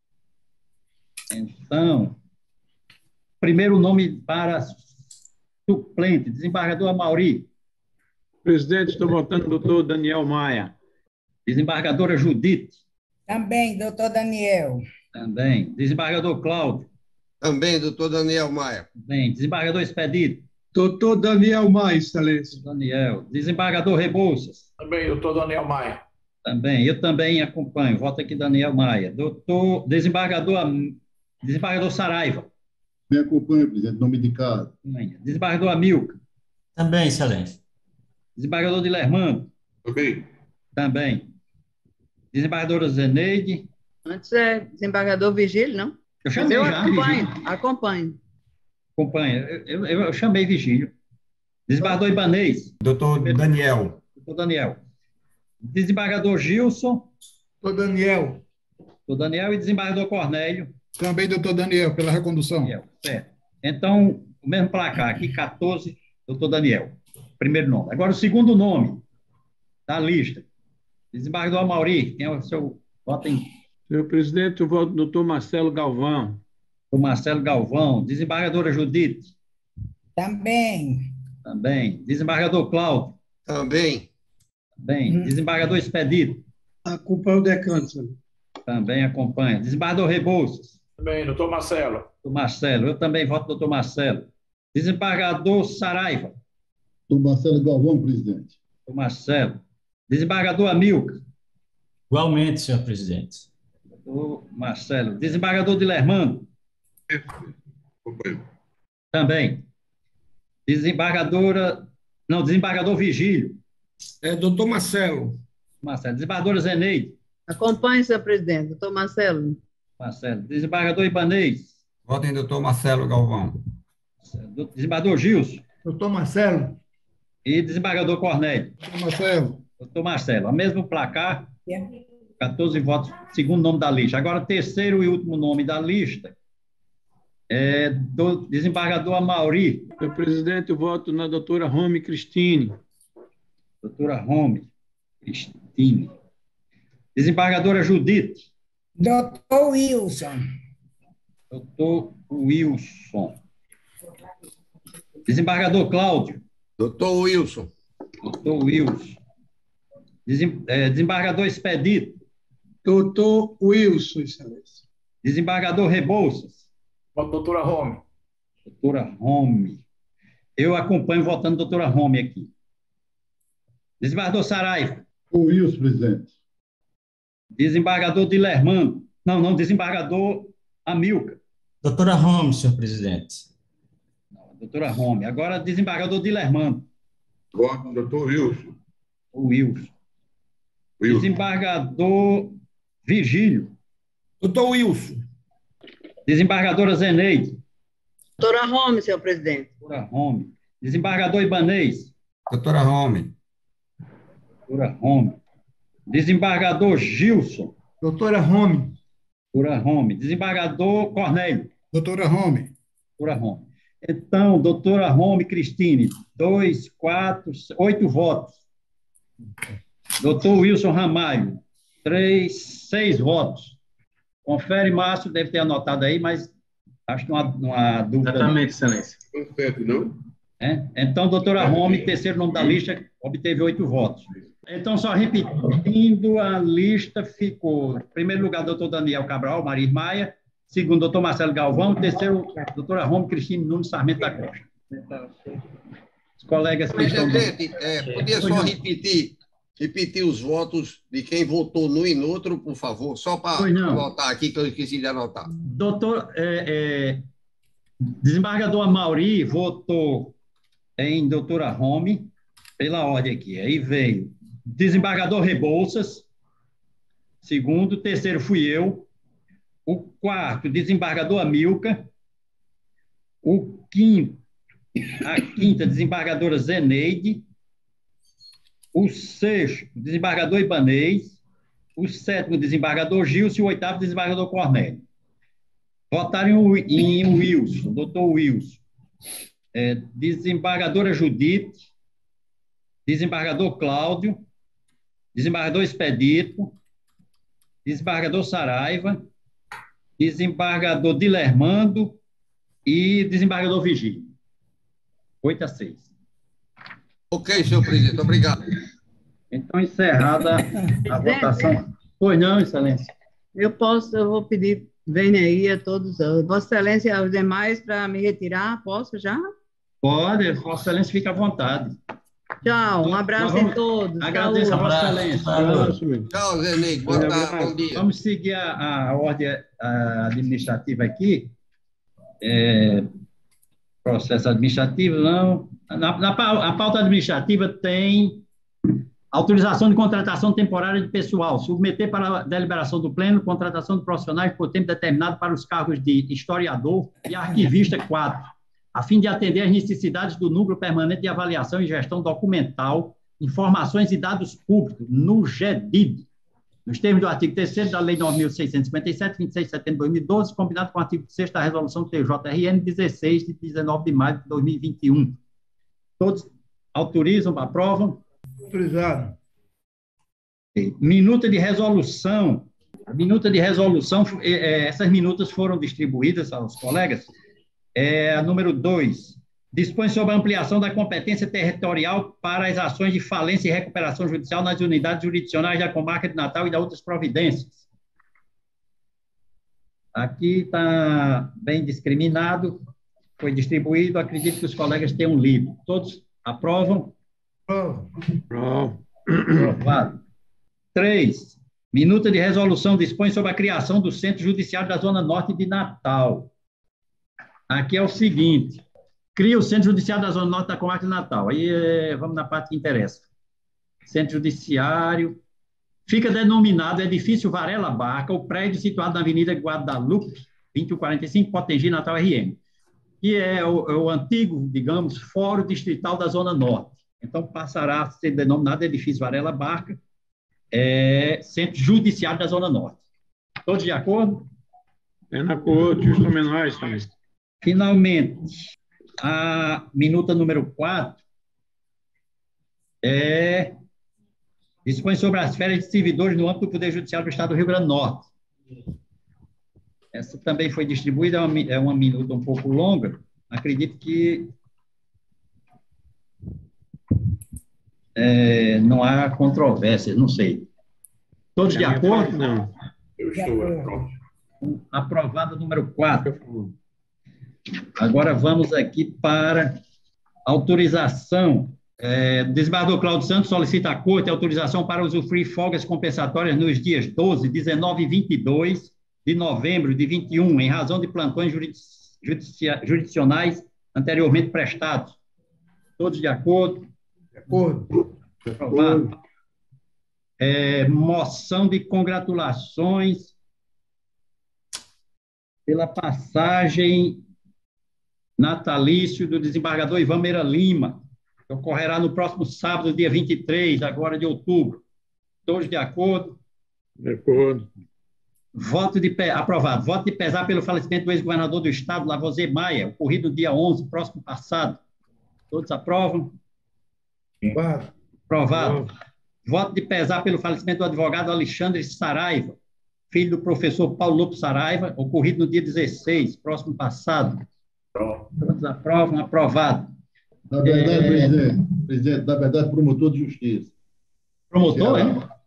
Então, primeiro nome para suplente, desembargador Amauri. Presidente, estou votando doutor Daniel Maia. Desembargadora Judite. Também, doutor Daniel. Também. Desembargador Cláudio. Também, doutor Daniel Maia. Também. Desembargador Expedito. Doutor Daniel Maia, Excelência. Desembargador Rebouças. Também, doutor Daniel Maia. Também. Eu também acompanho. Voto aqui Daniel Maia. Desembargador Saraiva. Me acompanha, presidente, nome de casa. Desembargador Amilcar. Também, Excelência. Desembargador Dilermando. Também. Desembargadora Zeneide. Antes é desembargador Vigílio, não? Eu chamei já, acompanho. Eu chamei Vigílio. Desembargador Ibanez. Doutor Daniel. Doutor Daniel. Desembargador Gilson. Doutor Daniel. Doutor Daniel e desembargador Cornélio. Também, doutor Daniel, pela recondução. Daniel, certo. Então, o mesmo placar aqui, 14, doutor Daniel. Primeiro nome. Agora, o segundo nome da lista. Desembargador Amauri, quem é o seu voto em... Senhor presidente, eu voto no doutor Marcelo Galvão. O Marcelo Galvão. Desembargadora Judite. Também. Também. Desembargador Cláudio. Também. Também. Desembargador Expedito. Acompanha o decano, senhor. Também acompanha. Desembargador Rebouças. Também, doutor Marcelo. Doutor Marcelo. Eu também voto doutor Marcelo. Desembargador Saraiva. Doutor Marcelo Galvão, presidente. Doutor Marcelo. Desembargador Amilcar. Igualmente, senhor presidente. Doutor Marcelo. Desembargador Dilermando. Também. Desembargador Vigílio. Doutor Marcelo. Marcelo. Desembargadora Zeneide. Acompanhe, senhor presidente. Doutor Marcelo. Marcelo. Desembargador Ibanez. Voto em doutor Marcelo Galvão. Desembargador Gilson. Doutor Marcelo. E desembargador Cornélio. Doutor Marcelo. Doutor Marcelo. O mesmo placar, 14 votos, segundo nome da lista. Agora, terceiro e último nome da lista é do desembargador Amauri. Senhor presidente, eu voto na doutora Rome Cristine. Doutora Rome Cristine. Desembargadora Judite. Doutor Wilson. Doutor Wilson. Desembargador Cláudio. Doutor Wilson. Doutor Wilson. Desembargador Expedito. Doutor Wilson, Excelência. Desembargador Rebouças. Doutora Rome. Doutora Rome. Eu acompanho votando doutora Rome aqui. Desembargador Saraiva. O Wilson, presidente. Desembargador Dilermando. Não, desembargador Amilcar. Doutora Rome, senhor presidente. Doutora Rome. Agora, desembargador Dilermando. Voto no doutor Wilson. O Wilson. Desembargador Vigílio. Doutor Wilson. Desembargadora Zeneide. Doutora Rome, senhor presidente. Doutora Rome. Desembargador Ibanez. Doutora Rome. Doutora Rome. Desembargador Gilson. Doutora Rome. Doutora Rome. Desembargador Cornélio. Doutora Rome. Doutora Rome. Então, doutora Rome Cristine, 2, 4, 8 votos. Doutor Wilson Ramalho, 6 votos. Confere, Márcio, deve ter anotado aí, mas acho que não há dúvida. Exatamente, Excelência. Certo, não? Então, doutora Rome, terceiro nome da lista, obteve 8 votos. Então, só repetindo, a lista ficou, em primeiro lugar, doutor Daniel Cabral, Maria Maia, segundo, doutor Marcelo Galvão, terceiro, doutora Rome Cristine Nunes Sarmento da Costa. Os colegas que estão... Presidente, podia só repetir os votos de quem votou num e no outro, por favor, só para anotar aqui, que eu esqueci de anotar. Doutor, desembargador Amauri votou em doutora Rome, pela ordem aqui. Aí veio desembargador Rebouças, segundo, terceiro fui eu, o quarto, desembargador Amilcar, o quinto, A quinta, desembargadora Zeneide. O sexto, desembargador Ibanez. O sétimo, desembargador Gilson. E o oitavo, desembargador Cornélio. Votaram em Wilson, doutor Wilson. Desembargadora Judite. Desembargador Cláudio. Desembargador Expedito. Desembargador Saraiva. Desembargador Dilermando e desembargador Vigílio. 8-6. Ok, senhor presidente, obrigado. Então, encerrada a votação. Pois não, excelência. Eu vou pedir, venha aí a todos, Vossa Excelência e aos demais, para me retirar, posso já? Pode, Vossa Excelência fica à vontade. Tchau, um abraço a todos. Agradeço a Vossa Excelência. Tchau, Zeneide, boa tarde, bom dia. Vamos seguir a ordem administrativa aqui. Processo administrativo, não. A pauta administrativa tem autorização de contratação temporária de pessoal, submeter para a deliberação do Pleno, contratação de profissionais por tempo determinado para os cargos de historiador e arquivista 4, a fim de atender às necessidades do Núcleo Permanente de Avaliação e Gestão Documental, Informações e Dados Públicos, no GEDID, nos termos do artigo 3º da Lei 9.657, 26 de setembro de 2012, combinado com o artigo 6º da Resolução do TJRN 16, de 19 de maio de 2021. Todos autorizam, aprovam? Autorizado. Minuta de resolução. A minuta de resolução, essas minutas foram distribuídas aos colegas. A número 2, dispõe sobre a ampliação da competência territorial para as ações de falência e recuperação judicial nas unidades jurisdicionais da comarca de Natal e das outras providências. Aqui está bem discriminado, foi distribuído, acredito que os colegas tenham lido. Todos aprovam? Aprovado. 3, minuta de resolução dispõe sobre a criação do Centro Judiciário da Zona Norte de Natal. Aqui é o seguinte: cria o Centro Judiciário da Zona Norte da Comarca de Natal. Aí vamos na parte que interessa. Centro Judiciário. Fica denominado Edifício Varela Barca, o prédio situado na Avenida Guadalupe, 2145, Potengi, Natal, RM. Que é o antigo, digamos, Fórum Distrital da Zona Norte. Então, passará a ser denominado Edifício Varela Barca, Centro Judiciário da Zona Norte. Todos de acordo? Na acordo, justo homenagem também. Finalmente, a minuta número 4 dispõe sobre as férias de servidores no âmbito do Poder Judiciário do Estado do Rio Grande do Norte. Essa também foi distribuída, é uma minuta um pouco longa. Acredito que não há controvérsias, não sei. Todos de acordo? Não. Eu estou. Aprovada número 4. Agora vamos aqui para autorização. Desembargador Cláudio Santos solicita à Corte autorização para usufruir folgas compensatórias nos dias 12, 19 e 22 de novembro de 21, em razão de plantões jurisdicionais anteriormente prestados. Todos de acordo? De acordo. Aprovado. Moção de congratulações pela passagem natalício do desembargador Ivan Meira Lima, que ocorrerá no próximo sábado, dia 23, agora de outubro. Todos de acordo? De acordo. Aprovado. Voto de pesar pelo falecimento do ex-governador do Estado, Lavoisier Maia, ocorrido no dia 11, próximo passado. Todos aprovam? Aprovado. Voto de pesar pelo falecimento do advogado Alexandre Saraiva, filho do professor Paulo Lopes Saraiva, ocorrido no dia 16, próximo passado. Todos aprovam? Aprovado. Na verdade, presidente, na verdade, promotor de justiça. Promotor,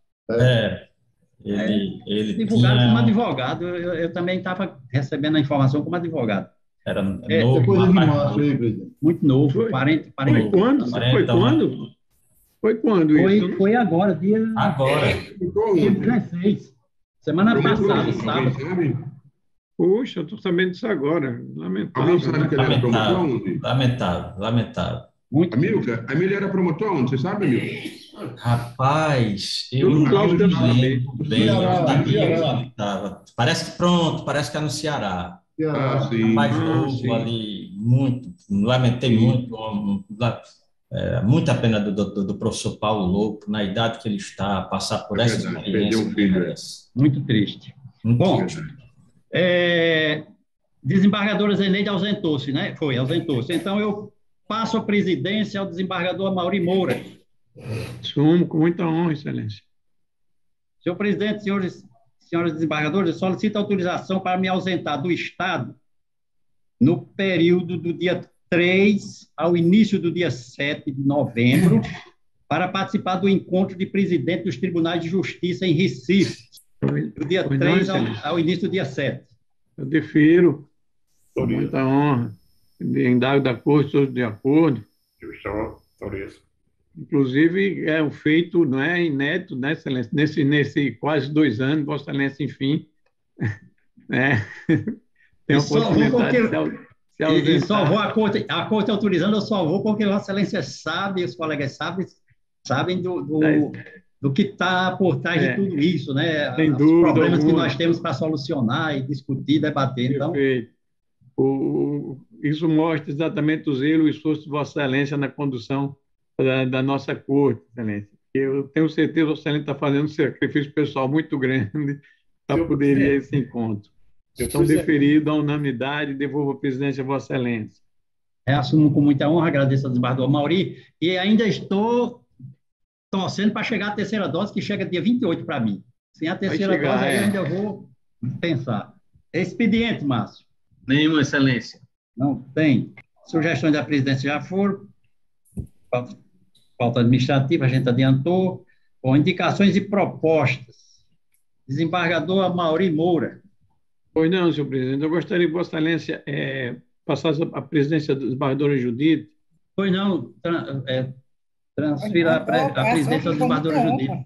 Ele divulgado tinha... como advogado. Eu também estava recebendo a informação como advogado. Era novo. Depois de março, hein, presidente? Muito novo, 40 Foi quando? Foi quando? Foi quando isso? Foi agora, dia... Agora. Dia 16. Semana passada, sábado. Puxa, eu estou sabendo disso agora. Lamentável. Alguém sabe que ele era promotor onde? Lamentável. Amilcar, ele era promotor onde? Você sabe, Amilcar? Rapaz, eu não lembro bem onde ele estava. Parece que no Ceará. Sim. Mais novo ali, lamentei muito, muita pena do professor Paulo Lobo, na idade que ele está, passar por essa Perdeu experiência. um filho. Muito triste. Bom, desembargadora Zeneide ausentou-se, né? Ausentou-se. Então, eu passo a presidência ao desembargador Amaury Moura. Assumo com muita honra, Excelência. Senhor presidente, senhores desembargadores, eu solicito autorização para me ausentar do Estado no período do dia 3 ao início do dia 7 de novembro, para participar do encontro de presidente dos Tribunais de Justiça em Recife, do dia 3 ao início do dia 7. Eu defiro, com muita honra, em dado da Corte, todos de acordo. Inclusive, é um feito, não é, inédito, né, Excelência? Nesse quase 2 anos, Vossa Excelência, enfim, né, tem a possibilidade de se ausentar. E só vou, a corte autorizando, eu só vou porque Vossa Excelência sabe, os colegas sabem do que está por trás de tudo isso, né? Sem os dúvida problemas alguma. que nós temos para solucionar e discutir, debater. Então, perfeito. Isso mostra exatamente o zelo e o esforço de Vossa Excelência na condução da nossa corte, Excelência. Eu tenho certeza que Vossa Excelência está fazendo um sacrifício pessoal muito grande para poder ir a esse encontro. Então, deferido à unanimidade, devolvo a presidência a Vossa Excelência. Assumo com muita honra, agradeço ao desembargador Amaury, e ainda estou torcendo para chegar a terceira dose, que chega dia 28 para mim. Sem a terceira dose, aí eu ainda vou pensar. Expediente, Márcio. Nenhuma, Excelência. Não tem. Sugestões da presidência já foram. Pauta administrativa, a gente adiantou. Bom, indicações e propostas. Desembargador Amaury Moura. Pois não, senhor presidente. Eu gostaria que Vossa Excelência passasse a presidência da desembargadora Judite. Pois não, transfira a presidência da desembargadora Judite.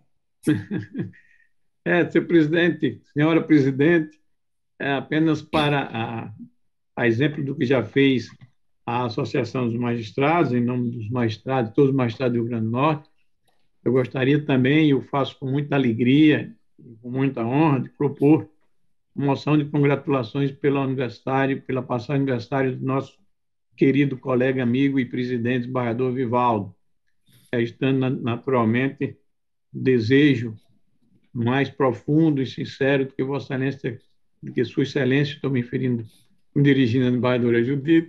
Senhor presidente, senhora presidente, apenas para a exemplo do que já fez a Associação dos Magistrados, em nome dos magistrados, todos os magistrados do Rio Grande do Norte, eu gostaria também, e eu faço com muita alegria, com muita honra, de propor uma moção de congratulações pelo aniversário, pela passagem de aniversário do nosso querido colega, amigo e presidente, desembargador Vivaldo. Estando naturalmente, desejo mais profundo e sincero do que Vossa Excelência, do que Sua Excelência, estou me dirigindo à desembargadora Judite,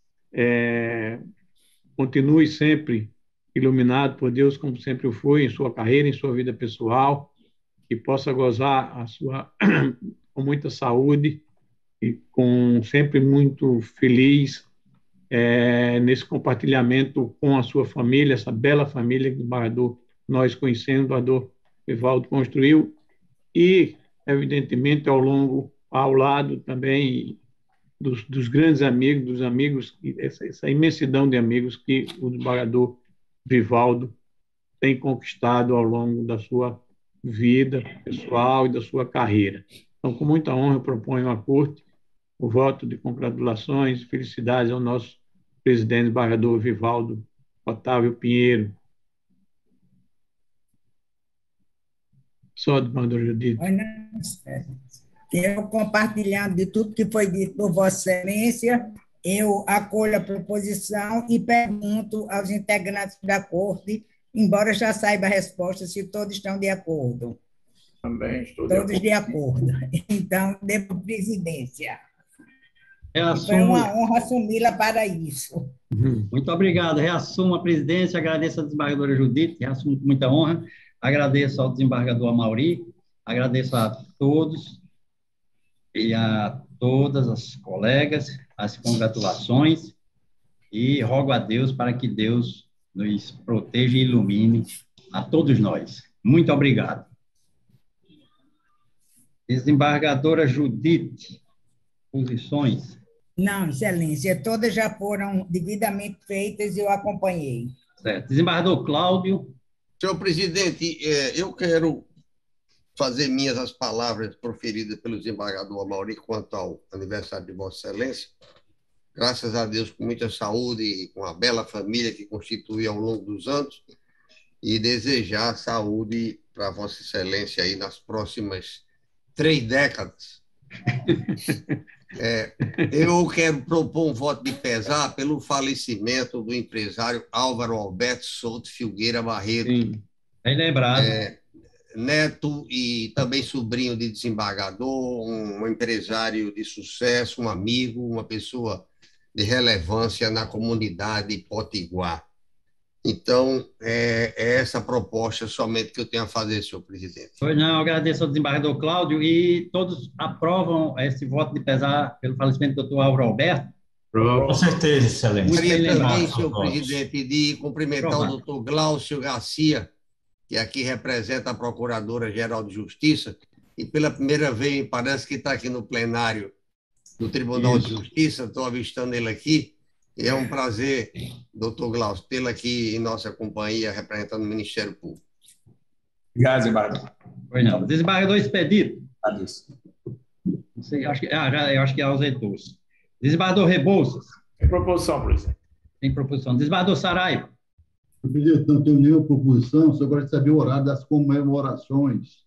continue sempre iluminado por Deus, como sempre o foi, em sua carreira, em sua vida pessoal, que possa gozar com muita saúde e sempre muito feliz nesse compartilhamento com a sua família, essa bela família que o desembargador, nós conhecemos, o desembargador Vivaldo construiu, e, evidentemente, ao lado também dos grandes amigos, dos amigos, essa imensidão de amigos que o desembargador Vivaldo tem conquistado ao longo da sua vida pessoal e da sua carreira. Então, com muita honra, eu proponho à Corte o voto de congratulações e felicidades ao nosso presidente, desembargador Vivaldo Otávio Pinheiro. Só, desembargador Judite. Eu, compartilhando de tudo que foi dito por Vossa Excelência, eu acolho a proposição e pergunto aos integrantes da Corte, embora já saiba a resposta, se todos estão de acordo. Também estou todos de acordo. Então, devo presidência. Foi uma honra assumi-la para isso. Muito obrigado. Reassumo a presidência, agradeço à desembargadora Judite, reassumo com muita honra, agradeço ao desembargador Amaury, agradeço a todos e a todas as colegas, as congratulações, e rogo a Deus para que Deus nos proteja e ilumine a todos nós. Muito obrigado. Desembargadora Judite, posições. Não, Excelência, todas já foram devidamente feitas e eu acompanhei. Certo. Desembargador Cláudio. Senhor presidente, eu quero fazer minhas as palavras proferidas pelo desembargador Amaury quanto ao aniversário de Vossa Excelência. Graças a Deus, com muita saúde e com a bela família que constituiu ao longo dos anos, e desejar saúde para Vossa Excelência aí nas próximas 3 décadas. Eu quero propor um voto de pesar pelo falecimento do empresário Álvaro Alberto Souto Filgueira Barreto. Sim, bem lembrado. Neto e também sobrinho de desembargador, um empresário de sucesso, um amigo, uma pessoa de relevância na comunidade potiguar. Então, é essa proposta somente que eu tenho a fazer, senhor presidente. Pois não, agradeço ao desembargador Cláudio e todos aprovam esse voto de pesar pelo falecimento do doutor Álvaro Alberto? Com certeza, excelência. Gostaria também, senhor presidente, de cumprimentar o doutor Glaucio Garcia, que aqui representa a Procuradora-Geral de Justiça, e pela primeira vez parece que está aqui no plenário do Tribunal de Justiça, estou avistando ele aqui, e é um prazer, doutor Glaucio, tê-lo aqui em nossa companhia, representando o Ministério Público. Obrigado, desembargador. Pois não. Desembargador Expedito. Adeus. Não sei, eu acho que ausentou-se. Desembargador Rebouças. Tem proposição, presidente. Tem proposição. Desembargador Saraiva. Presidente, não tenho nenhuma proposição, só gosto de saber o horário das comemorações.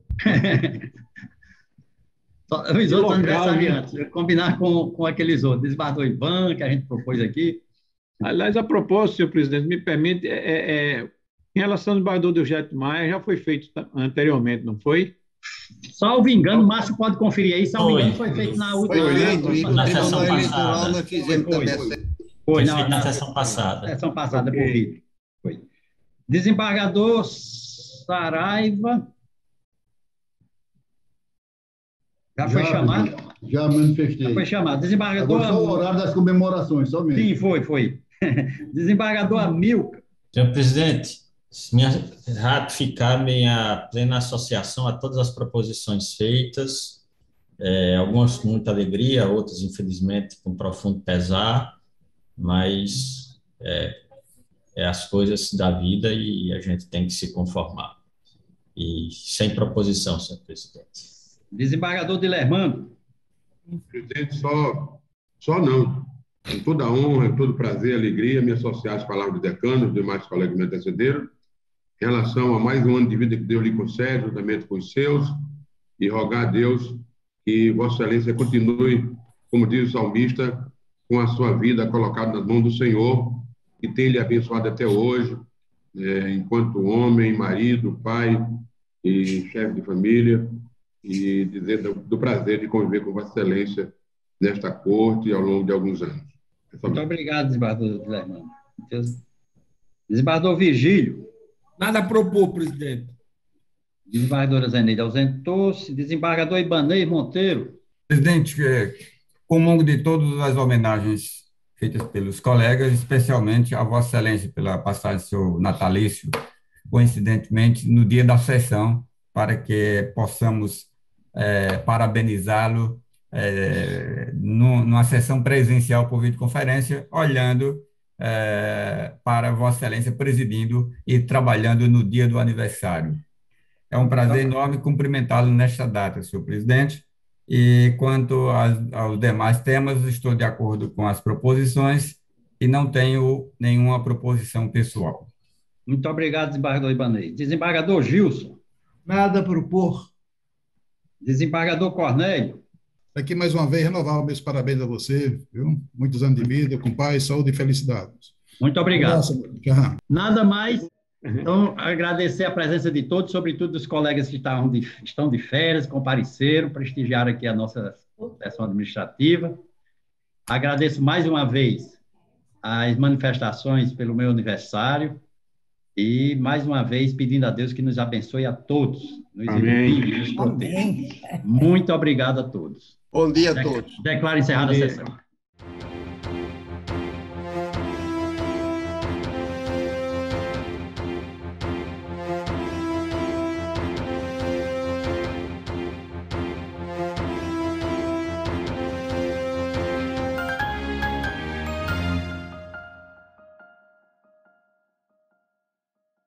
Os outros aniversariantes, combinar com aqueles outros. Desembargador Ivan, que a gente propôs aqui. Aliás, a propósito, senhor presidente, me permite, em relação ao desembargador Deusjeto Maia, já foi feito anteriormente, não foi? Salvo engano, o Márcio pode conferir aí, salvo engano, foi feito na última. Foi feito, e no Tribunal Eleitoral nós fizemos também. Foi na sessão passada. Sessão passada, por vídeo. Foi. Desembargador Saraiva. Já foi chamado? Já manifestei. Já foi chamado. Desembargador. Agora só o horário das comemorações, somente. Sim, foi. Desembargador Amilcar. Senhor presidente, ratificar minha plena associação a todas as proposições feitas, algumas com muita alegria, outras, infelizmente, com profundo pesar, mas as coisas da vida e a gente tem que se conformar. E sem proposição, senhor presidente. Desembargador Dilermando. Presidente, só não. Com toda honra, com todo prazer e alegria, me associar às palavras do decano, os demais colegas que me antecederam, em relação a mais um ano de vida que Deus lhe concede, juntamente com os seus, e rogar a Deus que Vossa Excelência continue, como diz o salmista, com a sua vida colocada nas mãos do Senhor, que tem lhe abençoado até hoje, enquanto homem, marido, pai e chefe de família, e dizer do prazer de conviver com Vossa Excelência nesta corte ao longo de alguns anos. Muito obrigado, desembargador Dilermando. Desembargador Virgílio. Nada a propor, presidente. Desembargadora Zeneide ausentou-se. Desembargador Ibanez Monteiro. Presidente, comungo de todas as homenagens feitas pelos colegas, especialmente a Vossa Excelência pela passagem do seu natalício, coincidentemente no dia da sessão, para que possamos parabenizá-lo numa sessão presencial por videoconferência, olhando para Vossa Excelência presidindo e trabalhando no dia do aniversário. É um prazer enorme cumprimentá-lo nesta data, senhor presidente, e quanto aos demais temas, estou de acordo com as proposições e não tenho nenhuma proposição pessoal. Muito obrigado, desembargador Ibanez. Desembargador Gilson. Nada a propor. Desembargador Cornélio. Aqui, mais uma vez, renovar os meus parabéns a você, viu? Muitos anos de vida, com paz, saúde e felicidade. Muito obrigado. Tchau. Nada mais. Então, agradecer a presença de todos, sobretudo dos colegas que estão de férias, compareceram, prestigiaram aqui a nossa sessão administrativa. Agradeço mais uma vez as manifestações pelo meu aniversário e, mais uma vez, pedindo a Deus que nos abençoe a todos, nos ilumine, nos proteja. Muito obrigado a todos. Bom dia a todos. Declaro encerrada a sessão.